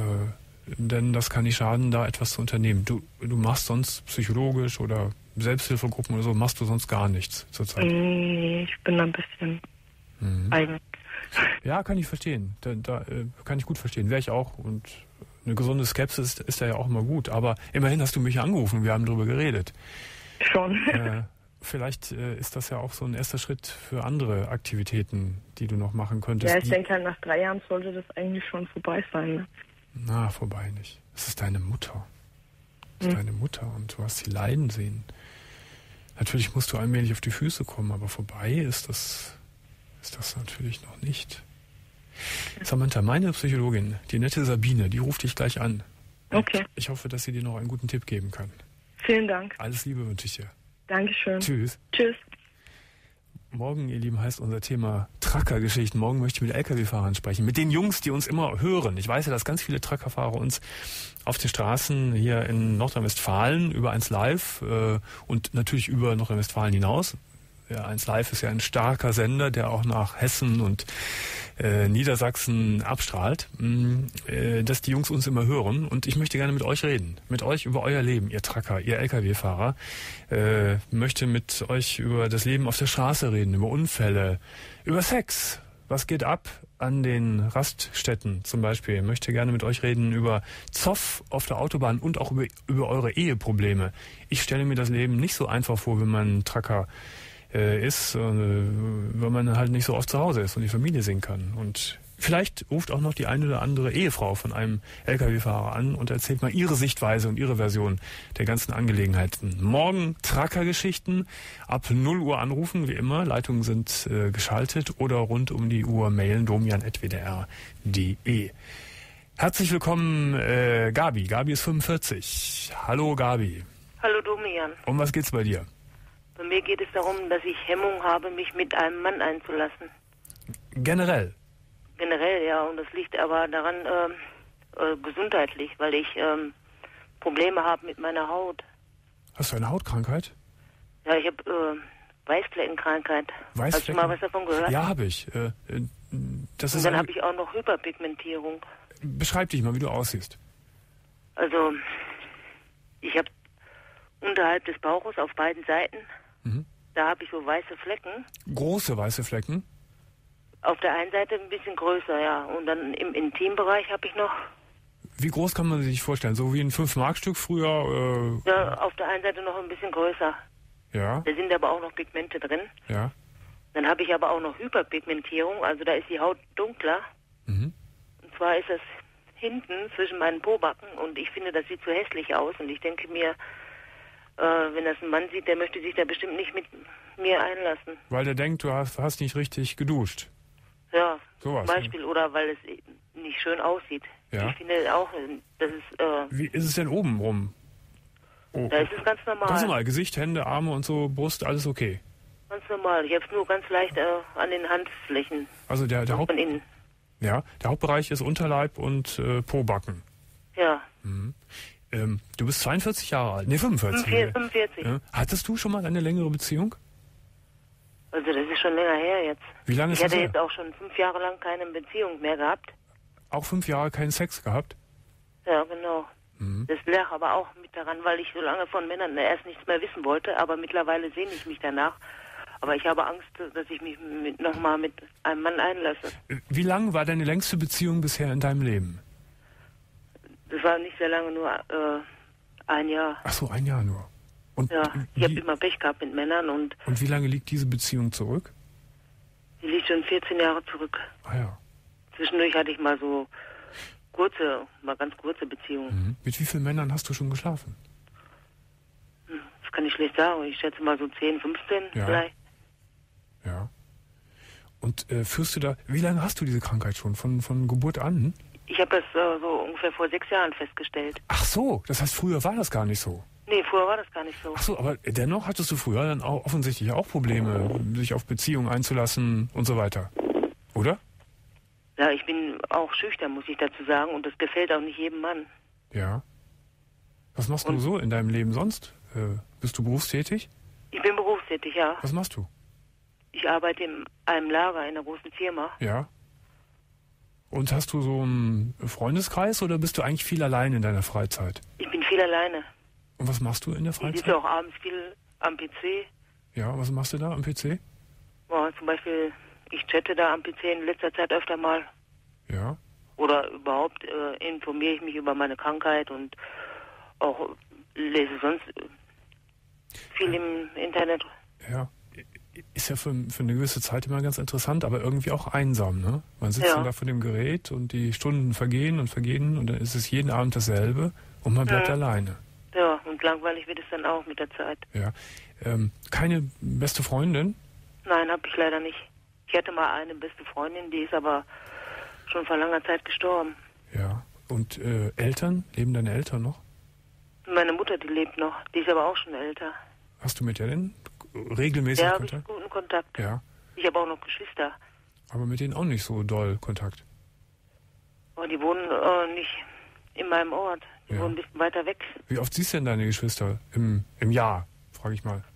Denn das kann nicht schaden, da etwas zu unternehmen. Du machst sonst psychologisch oder Selbsthilfegruppen oder so, machst du sonst gar nichts zurzeit? Nee, ich bin ein bisschen eigen. Ja, kann ich verstehen. Da kann ich gut verstehen. Wäre ich auch. Und eine gesunde Skepsis ist ja auch immer gut. Aber immerhin hast du mich angerufen, wir haben darüber geredet. Schon. Vielleicht ist das ja auch so ein erster Schritt für andere Aktivitäten, die du noch machen könntest. Ja, ich denke halt, nach 3 Jahren sollte das eigentlich schon vorbei sein. Ne? Na, vorbei nicht. Es ist deine Mutter. Es ist deine Mutter und du hast sie leiden sehen. Natürlich musst du allmählich auf die Füße kommen, aber vorbei ist das natürlich noch nicht. Samantha, meine Psychologin, die nette Sabine, die ruft dich gleich an. Okay. Ich hoffe, dass sie dir noch einen guten Tipp geben kann. Vielen Dank. Alles Liebe wünsche ich dir. Dankeschön. Tschüss. Tschüss. Morgen, ihr Lieben, heißt unser Thema Trucker-Geschichten. Morgen möchte ich mit Lkw-Fahrern sprechen. Mit den Jungs, die uns immer hören. Ich weiß ja, dass ganz viele Truckerfahrer uns auf den Straßen hier in Nordrhein-Westfalen über 1 Live und natürlich über Nordrhein-Westfalen hinaus. Ja, 1 Live ist ja ein starker Sender, der auch nach Hessen und Niedersachsen abstrahlt, dass die Jungs uns immer hören. Und ich möchte gerne mit euch reden. Mit euch über euer Leben, ihr Trucker, ihr Lkw-Fahrer. Möchte mit euch über das Leben auf der Straße reden, über Unfälle, über Sex. Was geht ab an den Raststätten zum Beispiel? Möchte gerne mit euch reden über Zoff auf der Autobahn und auch über eure Eheprobleme. Ich stelle mir das Leben nicht so einfach vor, wenn man Trucker ist, wenn man halt nicht so oft zu Hause ist und die Familie sehen kann. Und vielleicht ruft auch noch die eine oder andere Ehefrau von einem Lkw-Fahrer an und erzählt mal ihre Sichtweise und ihre Version der ganzen Angelegenheiten. Morgen Trucker-Geschichten, ab 0 Uhr anrufen, wie immer. Leitungen sind geschaltet oder rund um die Uhr mailen domian@wdr.de. Herzlich willkommen, Gabi. Gabi ist 45. Hallo, Gabi. Hallo, Domian. Um was geht's bei dir? Bei mir geht es darum, dass ich Hemmung habe, mich mit einem Mann einzulassen. Generell? Generell, ja. Und das liegt aber daran, gesundheitlich, weil ich Probleme habe mit meiner Haut. Hast du eine Hautkrankheit? Ja, ich habe Weißfleckenkrankheit. Hast du mal was davon gehört? Ja, habe ich. Das und dann habe ich auch noch Hyperpigmentierung. Beschreib dich mal, wie du aussiehst. Also, ich habe unterhalb des Bauches auf beiden Seiten, da habe ich so weiße Flecken. Große weiße Flecken? Auf der einen Seite ein bisschen größer, ja. Und dann im Intimbereich habe ich noch... Wie groß kann man sich vorstellen? So wie ein 5-Mark-Stück früher? Ja, auf der einen Seite noch ein bisschen größer. Ja. Da sind aber auch noch Pigmente drin. Ja. Dann habe ich aber auch noch Hyperpigmentierung, also da ist die Haut dunkler. Und zwar ist das hinten zwischen meinen Pobacken und ich finde, das sieht zu hässlich aus. Und ich denke mir, wenn das ein Mann sieht, der möchte sich da bestimmt nicht mit mir einlassen. Weil der denkt, du hast nicht richtig geduscht. Ja, sowas, zum Beispiel. Ne? Oder weil es nicht schön aussieht. Ja. Ich finde auch, das ist... Wie ist es denn oben rum? Oh. Da ist es ganz normal. Ganz normal. Gesicht, Hände, Arme und so, Brust, alles okay? Ganz normal. Ich habe es nur ganz leicht an den Handflächen. Also der von innen. Ja, der Hauptbereich ist Unterleib und Pobacken. Ja. Du bist 42 Jahre alt. Nee, 45. 45. Ja. Hattest du schon mal eine längere Beziehung? Also das ist schon länger her jetzt. Wie lange ist das? Ich hatte jetzt auch schon 5 Jahre lang keine Beziehung mehr gehabt. Auch 5 Jahre keinen Sex gehabt? Ja, genau. Das lag aber auch mit daran, weil ich so lange von Männern erst nichts mehr wissen wollte, aber mittlerweile sehne ich mich danach. Aber ich habe Angst, dass ich mich nochmal mit einem Mann einlasse. Wie lang war deine längste Beziehung bisher in deinem Leben? Das war nicht sehr lange, nur 1 Jahr. Ach so, 1 Jahr nur. Und ja, ich habe immer Pech gehabt mit Männern. Und wie lange liegt diese Beziehung zurück? Die liegt schon 14 Jahre zurück. Ah ja. Zwischendurch hatte ich mal so ganz kurze Beziehungen. Mit wie vielen Männern hast du schon geschlafen? Das kann ich schlecht sagen. Ich schätze mal so 10, 15 vielleicht. Ja. Und führst du da, wie lange hast du diese Krankheit schon? Von Geburt an? Ich habe das so ungefähr vor 6 Jahren festgestellt. Ach so, das heißt, früher war das gar nicht so. Nee, früher war das gar nicht so. Ach so, aber dennoch hattest du früher dann auch offensichtlich auch Probleme, sich auf Beziehungen einzulassen und so weiter. Oder? Ja, ich bin auch schüchtern, muss ich dazu sagen. Und das gefällt auch nicht jedem Mann. Ja. Was machst du so in deinem Leben sonst? Bist du berufstätig? Ich bin berufstätig, ja. Was machst du? Ich arbeite in einem Lager in einer großen Firma. Ja. Und hast du so einen Freundeskreis oder bist du eigentlich viel allein in deiner Freizeit? Ich bin viel alleine. Und was machst du in der Freizeit? Ich sitze auch abends viel am PC. Ja, was machst du da am PC? Ja, zum Beispiel, ich chatte da am PC in letzter Zeit öfter mal. Ja. Oder überhaupt informiere ich mich über meine Krankheit und auch lese sonst viel im Internet. Ja. Ist ja für eine gewisse Zeit immer ganz interessant, aber irgendwie auch einsam, ne? Man sitzt dann da vor dem Gerät und die Stunden vergehen und dann ist es jeden Abend dasselbe und man bleibt alleine. Ja, und langweilig wird es dann auch mit der Zeit. Ja. Keine beste Freundin? Nein, habe ich leider nicht. Ich hatte mal eine beste Freundin, die ist aber schon vor langer Zeit gestorben. Ja. Und Eltern? Leben deine Eltern noch? Meine Mutter, die lebt noch. Die ist aber auch schon älter. Hast du mit der denn regelmäßig Kontakt? Ja, habe ich guten Kontakt. Ja. Ich habe auch noch Geschwister. Aber mit denen auch nicht so doll Kontakt? Aber die wohnen nicht in meinem Ort. Die wohnen ein bisschen weiter weg. Wie oft siehst du denn deine Geschwister im Jahr, frage ich mal?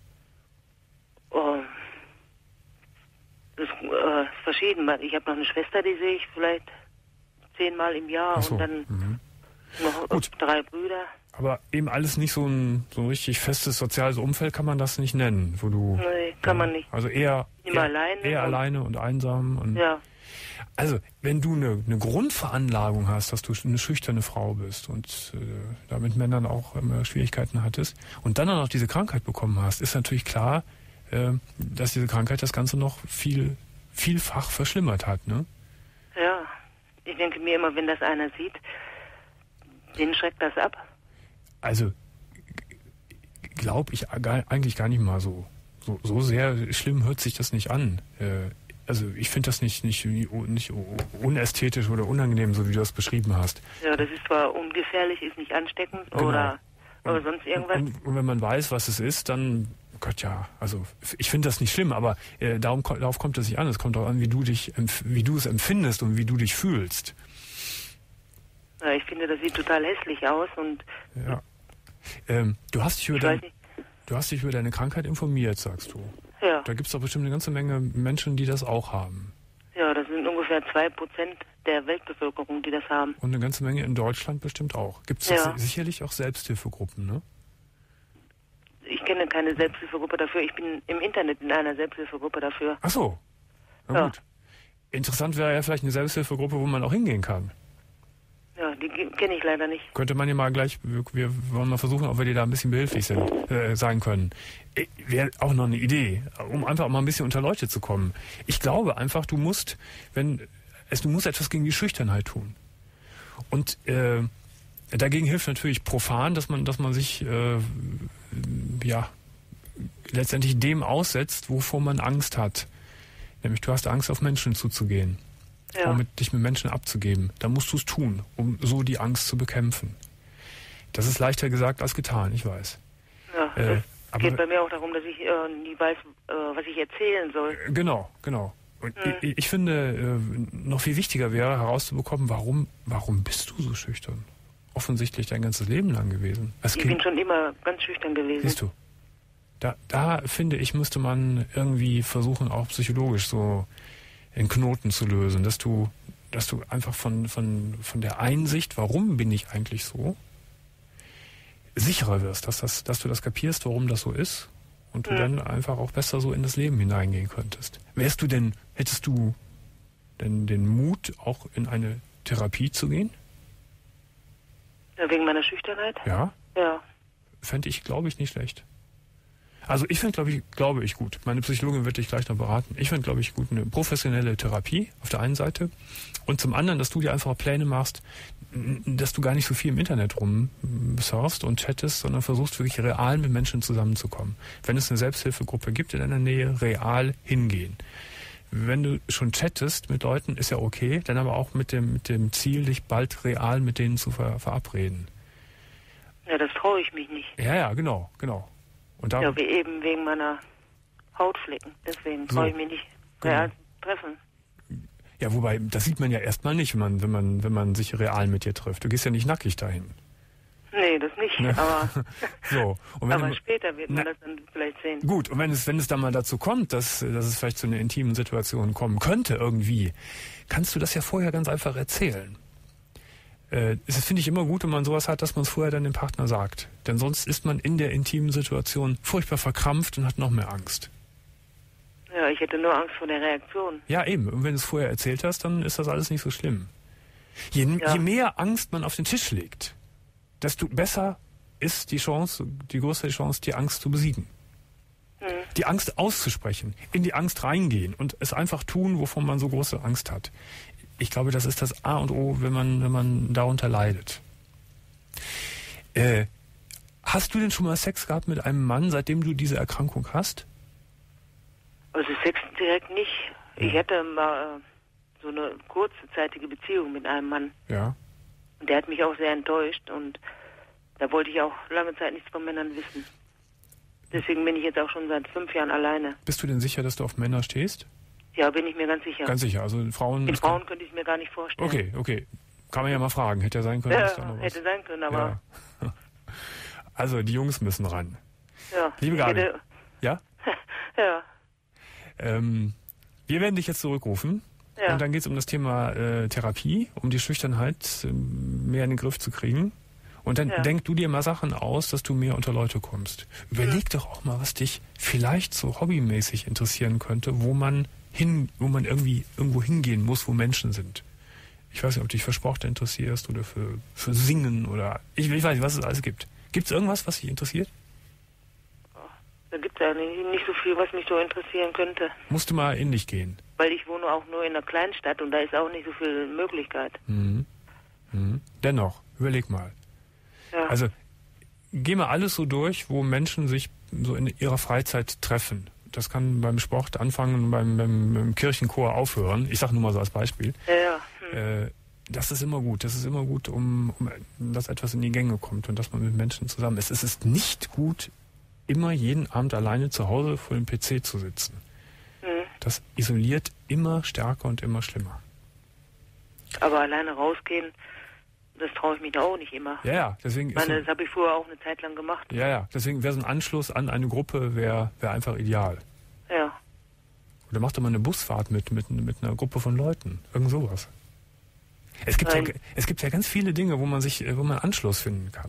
Das ist verschieden. Ich habe noch eine Schwester, die sehe ich vielleicht 10-mal im Jahr. So. Und dann noch 3 Brüder. Aber eben alles nicht so ein richtig festes soziales Umfeld kann man das nicht nennen, wo du... Nee, kann man nicht. Also eher alleine und einsam. Und ja. Also, wenn du eine Grundveranlagung hast, dass du eine schüchterne Frau bist und da mit Männern auch immer Schwierigkeiten hattest und dann auch noch diese Krankheit bekommen hast, ist natürlich klar, dass diese Krankheit das Ganze noch vielfach verschlimmert hat, ne? Ja, ich denke mir immer, wenn das einer sieht, den schreckt das ab. Also, glaube ich eigentlich gar nicht mal so sehr schlimm hört sich das nicht an. Also ich finde das nicht unästhetisch oder unangenehm, so wie du das beschrieben hast. Ja, das ist zwar ungefährlich, ist nicht ansteckend oder sonst irgendwas. Und wenn man weiß, was es ist, dann, Gott ja, also ich finde das nicht schlimm, aber darauf kommt es nicht an. Es kommt auch an, wie du es empfindest und wie du dich fühlst. Ja, ich finde, das sieht total hässlich aus und... Ja. Du hast dich über deine Krankheit informiert, sagst du. Ja. Da gibt es doch bestimmt eine ganze Menge Menschen, die das auch haben. Ja, das sind ungefähr 2% der Weltbevölkerung, die das haben. Und eine ganze Menge in Deutschland bestimmt auch. Gibt es sicherlich auch Selbsthilfegruppen, ne? Ich kenne keine Selbsthilfegruppe dafür. Ich bin im Internet in einer Selbsthilfegruppe dafür. Ach so. Na gut. Interessant wäre ja vielleicht eine Selbsthilfegruppe, wo man auch hingehen kann. Ja, die kenne ich leider nicht. Könnte man ja mal gleich, wir wollen mal versuchen, ob wir dir da ein bisschen behilflich sein können. Wäre auch noch eine Idee, um einfach mal ein bisschen unter Leute zu kommen. Ich glaube einfach, du musst etwas gegen die Schüchternheit tun. Und dagegen hilft natürlich profan, dass man sich letztendlich dem aussetzt, wovor man Angst hat. Nämlich du hast Angst, auf Menschen zuzugehen. Ja. Um dich mit Menschen abzugeben. Da musst du es tun, um so die Angst zu bekämpfen. Das ist leichter gesagt als getan, ich weiß. Ja, es geht bei mir auch darum, dass ich nie weiß, was ich erzählen soll. Genau. Und ich finde, noch viel wichtiger wäre herauszubekommen, warum bist du so schüchtern? Offensichtlich dein ganzes Leben lang gewesen. Ich bin schon immer ganz schüchtern gewesen. Siehst du, da finde ich, müsste man irgendwie versuchen, auch psychologisch so einen Knoten zu lösen, dass du einfach von der Einsicht, warum bin ich eigentlich so, sicherer wirst, dass du das kapierst, warum das so ist und du dann einfach auch besser so in das Leben hineingehen könntest. Hättest du denn den Mut, auch in eine Therapie zu gehen? Ja, wegen meiner Schüchternheit? Ja? Ja. Fände ich, glaube ich, nicht schlecht. Also ich finde, glaube ich gut. Meine Psychologin wird dich gleich noch beraten. Ich finde, glaube ich, gut eine professionelle Therapie auf der einen Seite und zum anderen, dass du dir einfach Pläne machst, dass du gar nicht so viel im Internet rumsurfst und chattest, sondern versuchst wirklich real mit Menschen zusammenzukommen. Wenn es eine Selbsthilfegruppe gibt in deiner Nähe, real hingehen. Wenn du schon chattest mit Leuten, ist ja okay, dann aber auch mit dem Ziel, dich bald real mit denen zu verabreden. Ja, das traue ich mich nicht. Ja, genau. Und da, ja, wie eben wegen meiner Hautflecken. Deswegen traue ich mich nicht real treffen. Ja, wobei, das sieht man ja erstmal nicht, wenn man sich real mit dir trifft. Du gehst ja nicht nackig dahin. Nee, das nicht, ne? aber, so. Und wenn aber später wird man das dann vielleicht sehen. Gut, und wenn es dann mal dazu kommt, dass es vielleicht zu einer intimen Situation kommen könnte irgendwie, kannst du das ja vorher ganz einfach erzählen. Es finde ich immer gut, wenn man sowas hat, dass man es vorher dann dem Partner sagt. Denn sonst ist man in der intimen Situation furchtbar verkrampft und hat noch mehr Angst. Ja, ich hätte nur Angst vor der Reaktion. Ja, eben. Und wenn du es vorher erzählt hast, dann ist das alles nicht so schlimm. Je mehr Angst man auf den Tisch legt, desto besser ist die größere Chance, die Angst zu besiegen. Die Angst auszusprechen, in die Angst reingehen und es einfach tun, wovon man so große Angst hat. Ich glaube, das ist das A und O, wenn man darunter leidet. Hast du denn schon mal Sex gehabt mit einem Mann, seitdem du diese Erkrankung hast? Also Sex direkt nicht. Ich hatte mal so eine kurzzeitige Beziehung mit einem Mann. Ja. Und der hat mich auch sehr enttäuscht und da wollte ich auch lange Zeit nichts von Männern wissen. Deswegen bin ich jetzt auch schon seit 5 Jahren alleine. Bist du denn sicher, dass du auf Männer stehst? Ja, bin ich mir ganz sicher. Ganz sicher, also Frauen... Mit Frauen könnte ich es mir gar nicht vorstellen. Okay. Kann man ja mal fragen. Hätte ja sein können. Ja, hätte sein können, aber... Ja. Also, die Jungs müssen ran. Ja. Liebe Gabi. Ja? Ja. Wir werden dich jetzt zurückrufen. Ja. Und dann geht es um das Thema Therapie, um die Schüchternheit mehr in den Griff zu kriegen. Und dann denk du dir mal Sachen aus, dass du mehr unter Leute kommst. Überleg doch auch mal, was dich vielleicht so hobbymäßig interessieren könnte, wo man irgendwie irgendwo hingehen muss, wo Menschen sind. Ich weiß nicht, ob du dich für Sport interessierst oder für Singen oder ich weiß nicht, was es alles gibt. Gibt es irgendwas, was dich interessiert? Da gibt es ja nicht so viel, was mich so interessieren könnte. Musst du mal in dich gehen. Weil ich wohne auch nur in einer Kleinstadt und da ist auch nicht so viel Möglichkeit. Dennoch, überleg mal. Ja. Also, geh mal alles so durch, wo Menschen sich so in ihrer Freizeit treffen. Das kann beim Sport anfangen und beim Kirchenchor aufhören. Ich sage nur mal so als Beispiel. Ja. Das ist immer gut. Das ist immer gut, um dass etwas in die Gänge kommt und dass man mit Menschen zusammen ist. Es ist nicht gut, immer jeden Abend alleine zu Hause vor dem PC zu sitzen. Das isoliert immer stärker und immer schlimmer. Aber alleine rausgehen, das traue ich mich auch nicht immer. Ja, deswegen das habe ich früher auch eine Zeit lang gemacht. Ja, deswegen wäre so ein Anschluss an eine Gruppe wäre einfach ideal. Ja. Oder mach doch mal eine Busfahrt mit einer Gruppe von Leuten. Irgend sowas. Es gibt ja ganz viele Dinge, wo man Anschluss finden kann.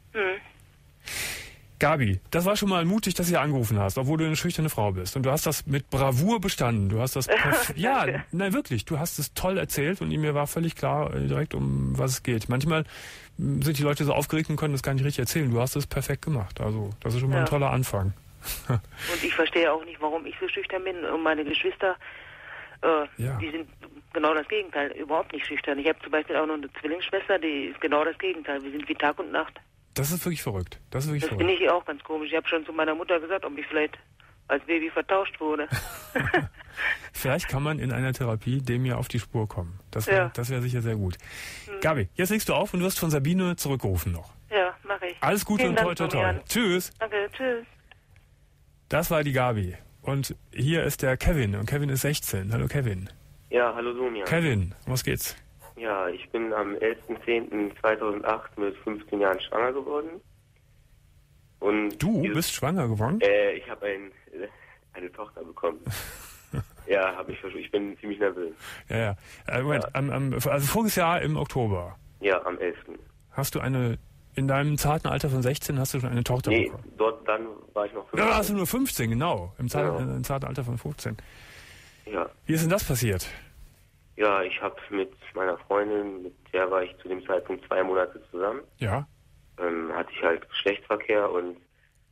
Gabi, das war schon mal mutig, dass du angerufen hast, obwohl du eine schüchterne Frau bist. Und du hast das mit Bravour bestanden. Du hast das nein, wirklich. Du hast es toll erzählt und mir war völlig klar direkt, um was es geht. Manchmal sind die Leute so aufgeregt und können das gar nicht richtig erzählen. Du hast es perfekt gemacht. Also, das ist schon mal ein toller Anfang. Und ich verstehe auch nicht, warum ich so schüchtern bin. Und meine Geschwister, die sind genau das Gegenteil. Überhaupt nicht schüchtern. Ich habe zum Beispiel auch noch eine Zwillingsschwester, die ist genau das Gegenteil. Wir sind wie Tag und Nacht. Das ist wirklich verrückt. Das finde ich auch ganz komisch. Ich habe schon zu meiner Mutter gesagt, ob ich vielleicht als Baby vertauscht wurde. Vielleicht kann man in einer Therapie dem ja auf die Spur kommen. Das wäre sicher sehr gut. Gabi, jetzt legst du auf und du wirst von Sabine zurückgerufen noch. Ja, mache ich. Alles Gute und toi, toi, toi. Tschüss. Danke, tschüss. Das war die Gabi. Und hier ist der Kevin. Und Kevin ist 16. Hallo Kevin. Ja, hallo Domian. Kevin, was geht's? Ja, ich bin am 11.10.2008 mit 15 Jahren schwanger geworden. Und du bist schwanger geworden? Ich habe eine Tochter bekommen. Ja, habe ich versucht. Ich bin ziemlich nervös. Ja. Moment, also voriges Jahr im Oktober? Ja, am 11. Hast du in deinem zarten Alter von 16 hast du schon eine Tochter bekommen? Nee, dann war ich noch 15. Ja, da warst du nur 15, genau. Im zarten Alter von 15. Ja. Wie ist denn das passiert? Ja, ich habe mit meiner Freundin, mit der war ich zu dem Zeitpunkt 2 Monate zusammen. Ja. Hatte ich halt Geschlechtsverkehr und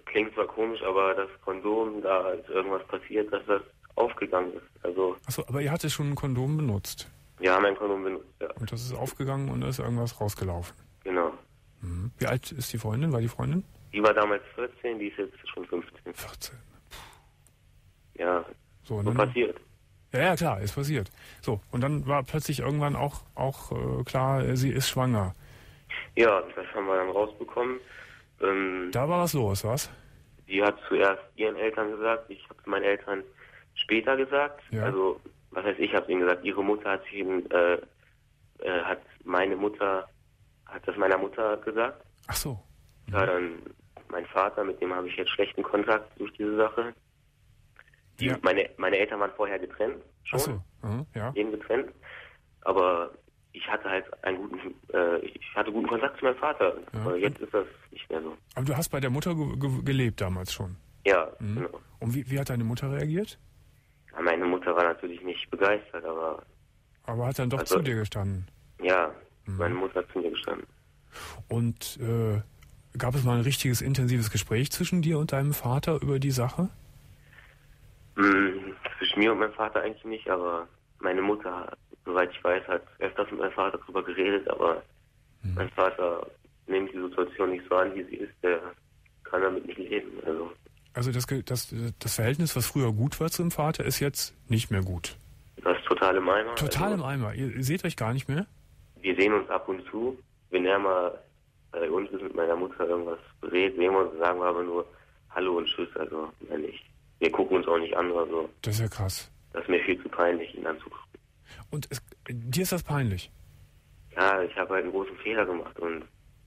klingt zwar komisch, aber das Kondom, da ist irgendwas passiert, dass das aufgegangen ist. Also. Achso, aber ihr hattet schon ein Kondom benutzt? Ja, haben ein Kondom benutzt, ja. Und das ist aufgegangen und da ist irgendwas rausgelaufen? Genau. Mhm. Wie alt ist die Freundin? War die Freundin? Die war damals 14, die ist jetzt schon 15. 14. Ja, so passiert. Ja, klar, ist passiert. So, und dann war plötzlich irgendwann auch klar, sie ist schwanger. Ja, das haben wir dann rausbekommen. Da war was los, was? Sie hat zuerst ihren Eltern gesagt, ich habe es meinen Eltern später gesagt. Ja. Also, was heißt, ich habe es ihnen gesagt, ihre Mutter hat das meiner Mutter gesagt. Ach so. Ja, dann mein Vater, mit dem habe ich jetzt schlechten Kontakt durch diese Sache. Ja. Meine Eltern waren vorher getrennt, schon. Ach so. Ja. Eben getrennt. Aber ich hatte halt guten Kontakt zu meinem Vater. Ja. Aber jetzt ist das nicht mehr so. Aber du hast bei der Mutter gelebt damals schon? Ja, genau. Und wie hat deine Mutter reagiert? Ja, meine Mutter war natürlich nicht begeistert, aber hat dann doch zu dir gestanden? Ja, meine Mutter hat zu mir gestanden. Und gab es mal ein richtiges, intensives Gespräch zwischen dir und deinem Vater über die Sache? Zwischen mir und meinem Vater eigentlich nicht, aber meine Mutter, soweit ich weiß, hat öfters mit meinem Vater darüber geredet, aber mein Vater nimmt die Situation nicht so an, wie sie ist, der kann damit nicht leben. Also das Verhältnis, was früher gut war zum Vater, ist jetzt nicht mehr gut. Das ist total im Eimer. Total im Eimer. Ihr seht euch gar nicht mehr? Wir sehen uns ab und zu. Wenn er mal bei uns ist mit meiner Mutter irgendwas berät, sehen wir uns, sagen wir aber nur Hallo und Tschüss, also mehr nicht. Wir gucken uns auch nicht an oder so. Das ist ja krass. Das ist mir viel zu peinlich, ihn anzugucken. Und dir ist das peinlich? Ja, ich habe halt einen großen Fehler gemacht und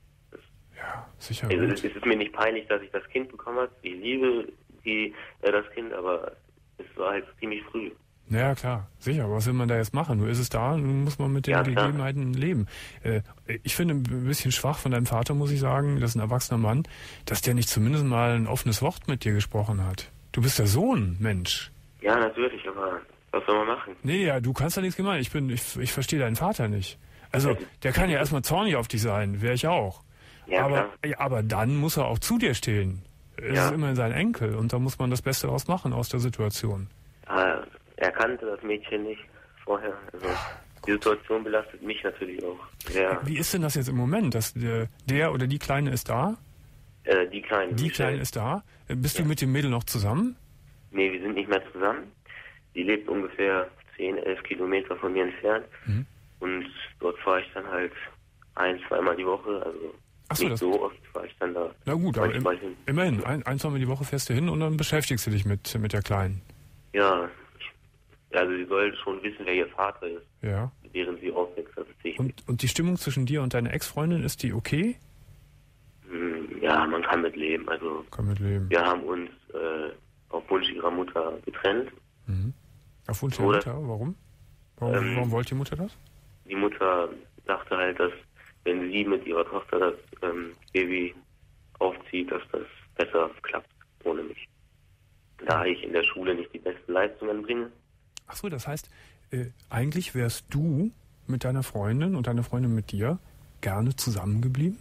ja, sicher. Also es ist mir nicht peinlich, dass ich das Kind bekommen habe. Ich liebe das Kind, aber es war halt ziemlich früh. Ja, klar, sicher. Was will man da jetzt machen? Nur ist es da, nun muss man mit den Gegebenheiten leben. Ich finde ein bisschen schwach von deinem Vater, muss ich sagen, das ist ein erwachsener Mann, dass der nicht zumindest mal ein offenes Wort mit dir gesprochen hat. Du bist der Sohn, Mensch. Ja, natürlich, aber was soll man machen? Nee, ja, du kannst ja nichts gemein. Ich verstehe deinen Vater nicht. Also, der kann ja erstmal zornig auf dich sein, wäre ich auch. Ja, aber dann muss er auch zu dir stehen. Es ist immerhin sein Enkel und da muss man das Beste draus machen aus der Situation. Er kannte das Mädchen nicht vorher. Also die Situation belastet mich natürlich auch sehr. Wie ist denn das jetzt im Moment? Dass der oder die Kleine ist da? Die Kleine. Die Kleine ist da? Bist du mit dem Mädel noch zusammen? Nee, wir sind nicht mehr zusammen. Die lebt ungefähr 10, 11 Kilometer von mir entfernt. Und dort fahre ich dann halt 1-2 Mal die Woche. Also nicht so oft fahre ich dann da. Na gut, aber immerhin, 1-2 Mal die Woche fährst du hin und dann beschäftigst du dich mit der Kleinen. Ja, also sie soll schon wissen, wer ihr Vater ist, während sie aufwächst. Das ist wichtig. Und die Stimmung zwischen dir und deiner Ex-Freundin, ist die okay? Ja, man kann mit leben. Also wir haben uns auf Wunsch ihrer Mutter getrennt. Auf Wunsch ihrer Mutter? Warum? Warum wollte die Mutter das? Die Mutter dachte halt, dass wenn sie mit ihrer Tochter das Baby aufzieht, dass das besser klappt ohne mich. Da ich in der Schule nicht die besten Leistungen bringe. Ach so, das heißt, eigentlich wärst du mit deiner Freundin und deine Freundin mit dir gerne zusammengeblieben?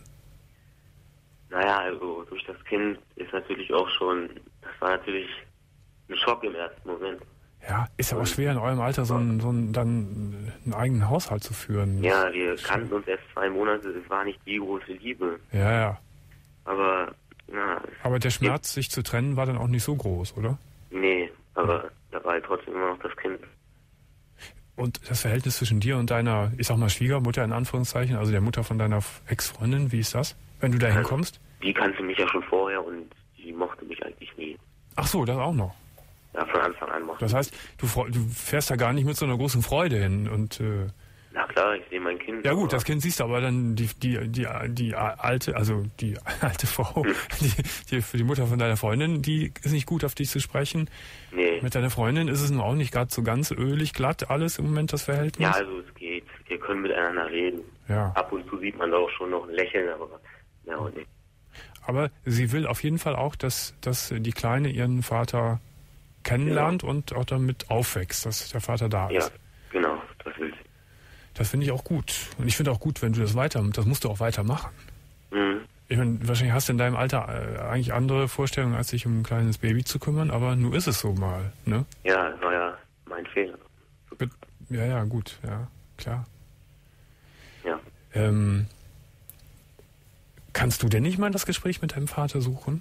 Naja, also durch das Kind ist natürlich auch schon, das war natürlich ein Schock im ersten Moment. Ja, ist aber schwer in eurem Alter dann einen eigenen Haushalt zu führen. Ja, wir kannten uns erst 2 Monate, es war nicht die große Liebe. Ja. Aber, aber der Schmerz, sich zu trennen, war dann auch nicht so groß, oder? Nee, aber da war halt trotzdem immer noch das Kind. Und das Verhältnis zwischen dir und deiner, ich sag mal, Schwiegermutter in Anführungszeichen, also der Mutter von deiner Ex-Freundin, wie ist das, wenn du da hinkommst? Die kannte mich ja schon vorher und die mochte mich eigentlich nie. Ach so, das auch noch? Ja, von Anfang an mochte. Das heißt, du fährst da gar nicht mit so einer großen Freude hin und... Na klar, ich sehe mein Kind. Ja gut, das Kind siehst du, aber dann die alte Frau, die für die Mutter von deiner Freundin, die ist nicht gut auf dich zu sprechen. Nee. Mit deiner Freundin ist es nun auch nicht gerade so ganz ölig glatt alles im Moment, das Verhältnis? Ja, also es geht. Wir können miteinander reden. Ja. Ab und zu sieht man da auch schon noch ein Lächeln, aber ja auch nicht. Aber sie will auf jeden Fall auch, dass die Kleine ihren Vater kennenlernt und auch damit aufwächst, dass der Vater da ist. Ja, genau, das will sie. Das finde ich auch gut. Und ich finde auch gut, wenn du das musst du auch weitermachen. Ich meine, wahrscheinlich hast du in deinem Alter eigentlich andere Vorstellungen, als dich um ein kleines Baby zu kümmern, aber nur ist es so mal, ne? Ja, das war ja mein Fehler. Ja, gut, ja, klar. Ja. Kannst du denn nicht mal das Gespräch mit deinem Vater suchen?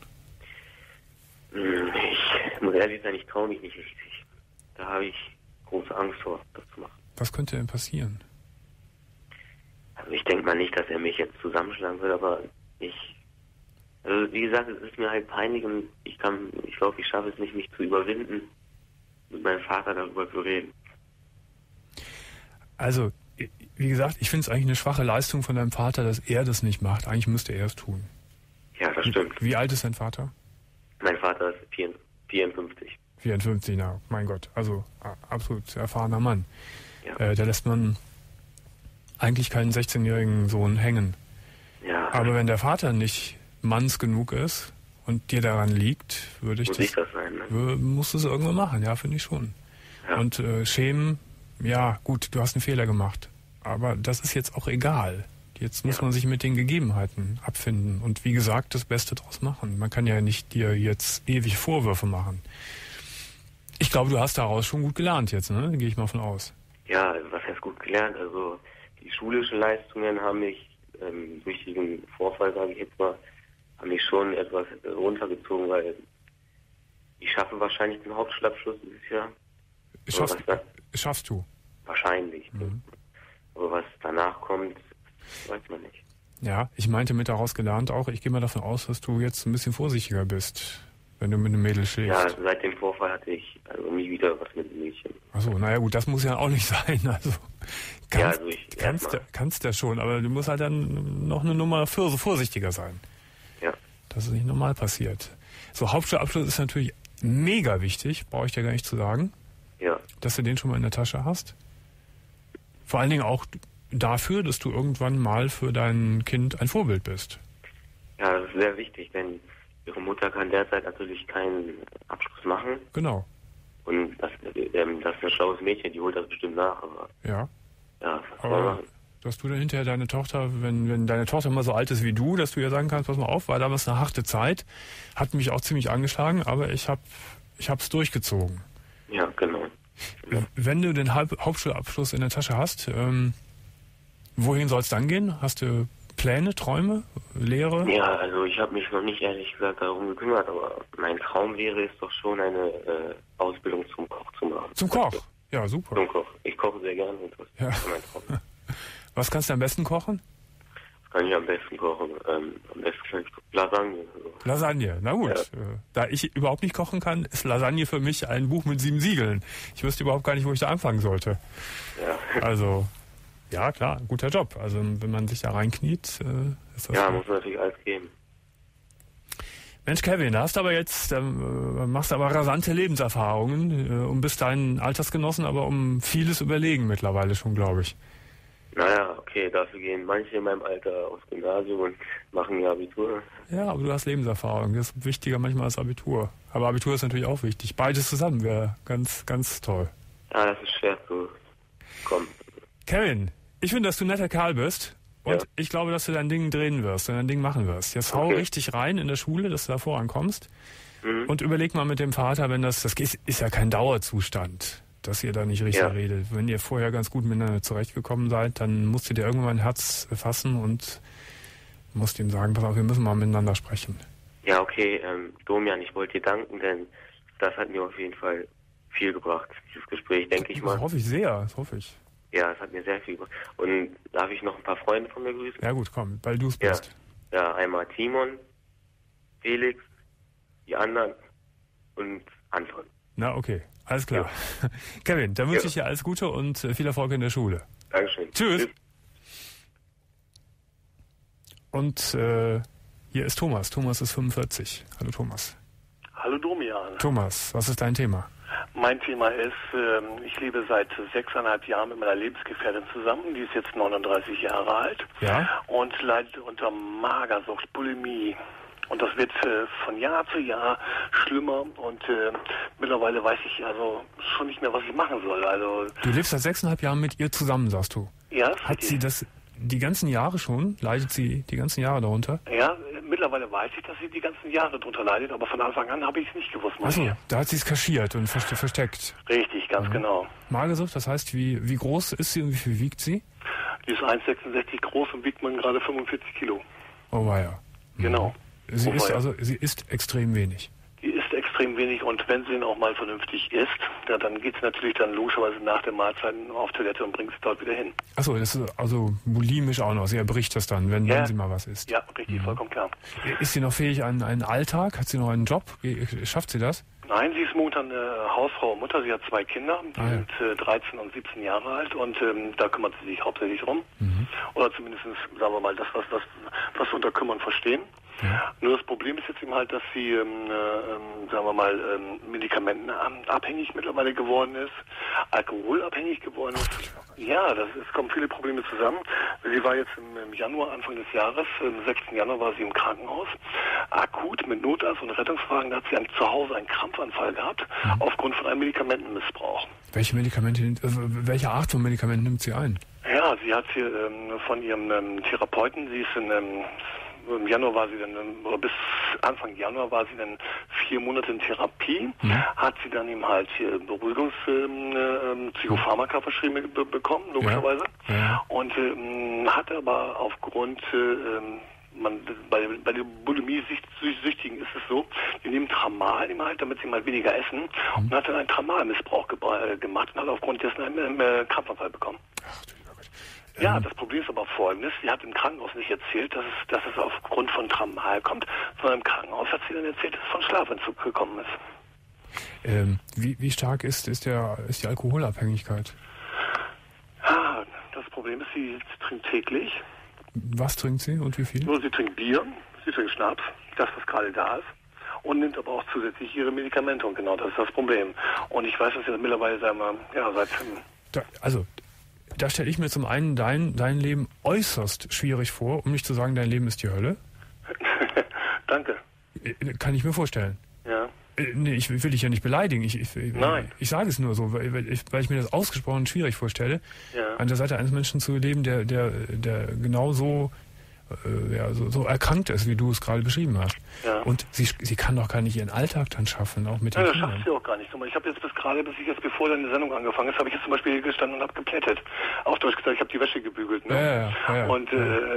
Ich muss ehrlich sein, ich traue mich nicht richtig. Da habe ich große Angst vor, das zu machen. Was könnte denn passieren? Also ich denke mal nicht, dass er mich jetzt zusammenschlagen wird, aber also wie gesagt, es ist mir halt peinlich und ich glaube, ich schaffe es nicht, mich zu überwinden, mit meinem Vater darüber zu reden. Also, wie gesagt, ich finde es eigentlich eine schwache Leistung von deinem Vater, dass er das nicht macht. Eigentlich müsste er es tun. Ja, das stimmt. Wie alt ist dein Vater? Mein Vater ist 54. 54, na, mein Gott. Also, absolut erfahrener Mann. Ja. Da lässt man eigentlich keinen 16-jährigen Sohn hängen. Ja. Aber wenn der Vater nicht manns genug ist und dir daran liegt, würde ich muss das sein, ne? Musst du es irgendwann machen, ja, finde ich schon. Ja. Und schämen, ja, gut, du hast einen Fehler gemacht. Aber das ist jetzt auch egal. Jetzt muss man sich mit den Gegebenheiten abfinden und wie gesagt, das Beste draus machen. Man kann ja nicht dir jetzt ewig Vorwürfe machen. Ich glaube, du hast daraus schon gut gelernt jetzt, ne? Da gehe ich mal von aus. Ja, was heißt gut gelernt? Also die schulischen Leistungen haben mich durch diesen Vorfall, sage ich jetzt mal, haben mich schon etwas runtergezogen, weil ich schaffe wahrscheinlich den Hauptschulabschluss dieses Jahr. Schaffst du? Wahrscheinlich. Mhm. Aber was danach kommt, weiß man nicht. Ja, ich meinte mit daraus gelernt auch, ich gehe mal davon aus, dass du jetzt ein bisschen vorsichtiger bist, wenn du mit einem Mädel schläfst. Ja, seit dem Vorfall hatte ich also nie wieder was mit einem Mädchen. Achso, naja gut, das muss ja auch nicht sein. Also kannst ja schon, aber du musst halt dann noch eine Nummer vorsichtiger sein. Ja. Dass es nicht normal passiert. So, Hauptschulabschluss ist natürlich mega wichtig, brauche ich dir gar nicht zu sagen. Ja. Dass du den schon mal in der Tasche hast. Vor allen Dingen auch dafür, dass du irgendwann mal für dein Kind ein Vorbild bist. Ja, das ist sehr wichtig, denn ihre Mutter kann derzeit natürlich keinen Abschluss machen. Genau. Und das ist ein schlaues Mädchen, die holt das bestimmt nach. Aber ja, was soll aber man machen? Dass du dann hinterher deine Tochter, wenn deine Tochter mal so alt ist wie du, dass du ihr sagen kannst, pass mal auf, war damals eine harte Zeit, hat mich auch ziemlich angeschlagen, aber ich hab's durchgezogen. Ja, genau. Ja. Wenn du den Hauptschulabschluss in der Tasche hast, wohin soll es dann gehen? Hast du Pläne, Träume, Lehre? Ja, also ich habe mich noch nicht ehrlich gesagt darum gekümmert, aber mein Traum wäre es doch schon, eine Ausbildung zum Koch zu machen. Zum Koch? Ja, super. Zum Koch. Ich koche sehr gerne und das ist mein Traum. Was kannst du am besten kochen? Was kann ich am besten kochen? Am besten kann ich Lasagne. Lasagne, na gut. Ja. Da ich überhaupt nicht kochen kann, ist Lasagne für mich ein Buch mit 7 Siegeln. Ich wüsste überhaupt gar nicht, wo ich da anfangen sollte. Ja. Also, ja klar, guter Job. Also wenn man sich da reinkniet, ist das... Ja, muss natürlich alles geben. Mensch, Kevin, da hast du aber jetzt, machst aber rasante Lebenserfahrungen und bist deinen Altersgenossen aber um vieles überlegen mittlerweile schon, glaube ich. Naja, okay, dafür gehen manche in meinem Alter aufs Gymnasium und machen ihr Abitur. Ja, aber du hast Lebenserfahrung, das ist wichtiger manchmal als Abitur. Aber Abitur ist natürlich auch wichtig. Beides zusammen wäre ganz, ganz toll. Ja, das ist schwer zu kommen. Kevin, ich finde, dass du ein netter Kerl bist. Und ich glaube, dass du dein Ding drehen wirst und dein Ding machen wirst. Jetzt hau richtig rein in der Schule, dass du da vorankommst. Mhm. Und überleg mal mit dem Vater, wenn das ist ja kein Dauerzustand, dass ihr da nicht richtig redet. Wenn ihr vorher ganz gut miteinander zurechtgekommen seid, dann musst du dir irgendwann ein Herz fassen und musst ihm sagen, pass auf, wir müssen mal miteinander sprechen. Ja, okay, Domian, ich wollte dir danken, denn das hat mir auf jeden Fall viel gebracht, dieses Gespräch, denke ich mal. Das hoffe ich sehr, das hoffe ich. Ja, es hat mir sehr viel gebracht. Und darf ich noch ein paar Freunde von mir grüßen? Ja gut, komm, weil du es bist. Ja, einmal Timon, Felix, die anderen und Anton. Na, okay, alles klar. Ja. Kevin, dann wünsche ich dir alles Gute und viel Erfolg in der Schule. Dankeschön. Tschüss. Und hier ist Thomas. Thomas ist 45. Hallo Thomas. Hallo Domian. Thomas, was ist dein Thema? Mein Thema ist, ich lebe seit 6,5 Jahren mit meiner Lebensgefährtin zusammen. Die ist jetzt 39 Jahre alt und leidet unter Magersucht, Bulimie. Und das wird von Jahr zu Jahr schlimmer und mittlerweile weiß ich also schon nicht mehr, was ich machen soll. Also du lebst seit 6,5 Jahren mit ihr zusammen, sagst du? Ja. Hat sie das die ganzen Jahre schon? Leidet sie die ganzen Jahre darunter? Ja, mittlerweile weiß ich, dass sie die ganzen Jahre drunter leidet, aber von Anfang an habe ich es nicht gewusst. Achso, da hat sie es kaschiert und versteckt. Richtig, ganz genau. Magersucht, das heißt, wie groß ist sie und wie viel wiegt sie? Die ist 1,66 groß und wiegt man gerade 45 Kilo. Oh weia. Genau. Sie isst extrem wenig. Die isst extrem wenig und wenn sie dann auch mal vernünftig isst, ja, dann geht sie natürlich dann logischerweise nach der Mahlzeit auf Toilette und bringt sie dort wieder hin. Achso, das ist also bulimisch auch noch. Sie erbricht das dann, wenn sie mal was isst. Ja, richtig, vollkommen klar. Ist sie noch fähig an einen Alltag? Hat sie noch einen Job? Schafft sie das? Nein, sie ist momentan Hausfrau und Mutter. Sie hat 2 Kinder, die sind 13 und 17 Jahre alt und da kümmert sie sich hauptsächlich drum. Oder zumindest, sagen wir mal, das, was unter Kümmern verstehen. Ja. Nur das Problem ist jetzt eben halt, dass sie, sagen wir mal, medikamentenabhängig mittlerweile geworden ist, alkoholabhängig geworden ist. Ja, es kommen viele Probleme zusammen. Sie war jetzt im Januar, Anfang des Jahres, am 6. Januar war sie im Krankenhaus, akut mit Notarzt und Rettungswagen, da hat sie zu Hause einen Krampfanfall gehabt, aufgrund von einem Medikamentenmissbrauch. Welche Art von Medikamenten nimmt sie ein? Ja, sie hat hier von ihrem Therapeuten, sie ist im Januar war sie dann, oder bis Anfang Januar war sie dann 4 Monate in Therapie, hat sie dann eben halt hier Psychopharmaka verschrieben bekommen, logischerweise. Und hat aber aufgrund, bei den Bulimie-Süchtigen ist es so, die nehmen Tramal eben halt, damit sie mal weniger essen, und hat dann einen Tramalmissbrauch gemacht und hat aufgrund dessen einen Krampfanfall bekommen. Ja, das Problem ist aber Folgendes. Sie hat im Krankenhaus nicht erzählt, dass es aufgrund von Tramal kommt, sondern im Krankenhaus hat sie dann erzählt, dass es von Schlafentzug gekommen ist. Wie stark ist die Alkoholabhängigkeit? Ja, das Problem ist, sie trinkt täglich. Was trinkt sie und wie viel? Nur sie trinkt Bier, sie trinkt Schnaps, das, was gerade da ist. Und nimmt aber auch zusätzlich ihre Medikamente. Und genau das ist das Problem. Und ich weiß, dass sie mittlerweile seit... Da stelle ich mir zum einen dein Leben äußerst schwierig vor, um nicht zu sagen, dein Leben ist die Hölle. Danke. Kann ich mir vorstellen. Ja. Nee, ich will dich ja nicht beleidigen. Nein. Ich sage es nur so, weil ich mir das ausgesprochen schwierig vorstelle, an der Seite eines Menschen zu leben, der genauso so erkrankt ist, wie du es gerade beschrieben hast. Ja. Und sie kann doch gar nicht ihren Alltag dann schaffen, auch mit den Kindern. Das schafft sie auch gar nicht. Ich habe jetzt bevor deine Sendung angefangen ist, habe ich jetzt zum Beispiel hier gestanden und habe geplättet. Auf Deutsch gesagt, ich habe die Wäsche gebügelt. Ne? Ja. Und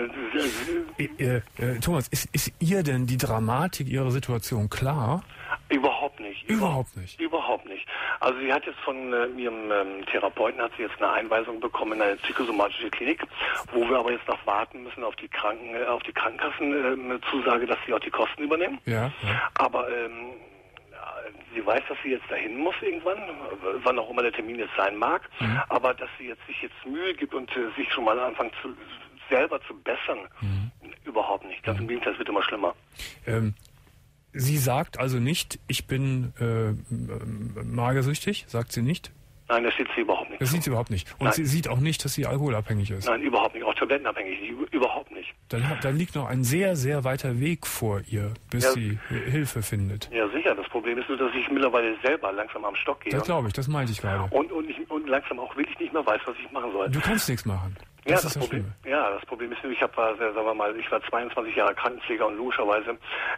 Thomas, ist ihr denn die Dramatik ihrer Situation klar? Überhaupt nicht. Überhaupt nicht. Also sie hat jetzt von ihrem Therapeuten hat sie jetzt eine Einweisung bekommen in eine psychosomatische Klinik, wo wir aber jetzt noch warten müssen auf die Krankenkassen eine Zusage, dass sie auch die Kosten übernehmen. Ja. Aber sie weiß, dass sie jetzt dahin muss irgendwann, wann auch immer der Termin jetzt sein mag. Aber dass sie sich jetzt Mühe gibt und sich schon mal anfangen selber zu bessern, überhaupt nicht. Ganz im Gegenteil, es wird immer schlimmer. Sie sagt also nicht, ich bin magersüchtig, sagt sie nicht? Nein, das sieht sie überhaupt nicht. Das sieht sie überhaupt nicht. Und sie sieht auch nicht, dass sie alkoholabhängig ist? Nein, überhaupt nicht. Auch tablettenabhängig, überhaupt nicht. Dann liegt noch ein sehr, sehr weiter Weg vor ihr, bis sie Hilfe findet. Ja, sicher. Das Problem ist nur, dass ich mittlerweile selber langsam am Stock gehe. Das glaube ich, das meinte ich gerade. Und langsam auch wirklich nicht mehr weiß, was ich machen soll. Du kannst nichts machen. Das Problem ist nur, ich war 22 Jahre Krankenpfleger und logischerweise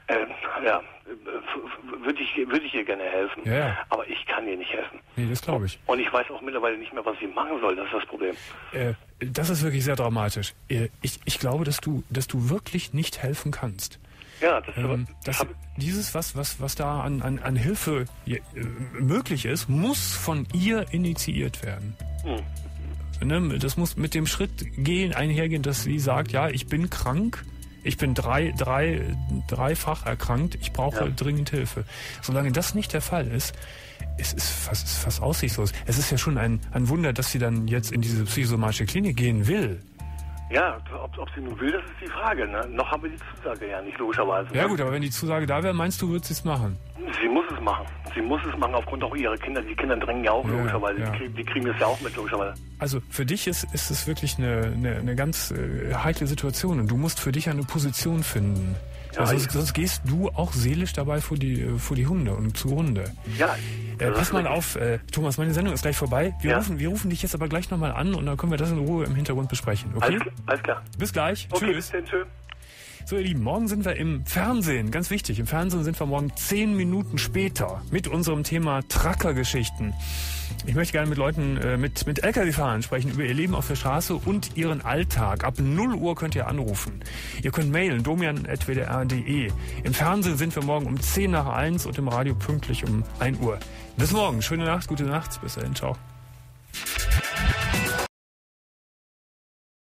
würde ich ihr gerne helfen. Ja. Aber ich kann ihr nicht helfen. Nee, das glaube ich. Und ich weiß auch mittlerweile nicht mehr, was ich machen soll. Das ist das Problem. Das ist wirklich sehr dramatisch. Ich glaube, dass du wirklich nicht helfen kannst. Ja, dieses, was da an Hilfe möglich ist, muss von ihr initiiert werden. Das muss mit dem Schritt einhergehen, dass sie sagt, ja, ich bin krank, ich bin dreifach erkrankt, ich brauche dringend Hilfe. Solange das nicht der Fall ist, es ist fast aussichtslos. Es ist ja schon ein Wunder, dass sie dann jetzt in diese psychosomatische Klinik gehen will. Ja, ob sie nun will, das ist die Frage. Ne? Noch haben wir die Zusage ja nicht, logischerweise. Ja gut, aber wenn die Zusage da wäre, meinst du, würde sie es machen? Sie muss es machen. Sie muss es machen, aufgrund auch ihrer Kinder. Die Kinder drängen ja auch logischerweise. Ja. Die kriegen das ja auch mit, logischerweise. Also für dich ist es wirklich eine ganz heikle Situation. Und du musst für dich eine Position finden. Ja, sonst gehst du auch seelisch dabei vor die Hunde und zugrunde. Ja. Pass mal auf, Thomas, meine Sendung ist gleich vorbei. Wir rufen dich jetzt aber gleich nochmal an und dann können wir das in Ruhe im Hintergrund besprechen. Okay? Alles klar. Bis gleich. Okay, Tschüss. Bis dann, tschüss. So, ihr Lieben, morgen sind wir im Fernsehen, ganz wichtig, im Fernsehen sind wir morgen 10 Minuten später mit unserem Thema Trucker-Geschichten. Ich möchte gerne mit Leuten mit LKW-Fahrern sprechen über ihr Leben auf der Straße und ihren Alltag. Ab 0 Uhr könnt ihr anrufen. Ihr könnt mailen, domian@wdr.de. Im Fernsehen sind wir morgen um 10 nach 1 und im Radio pünktlich um 1 Uhr. Bis morgen, schöne Nacht, gute Nacht, bis dahin, ciao.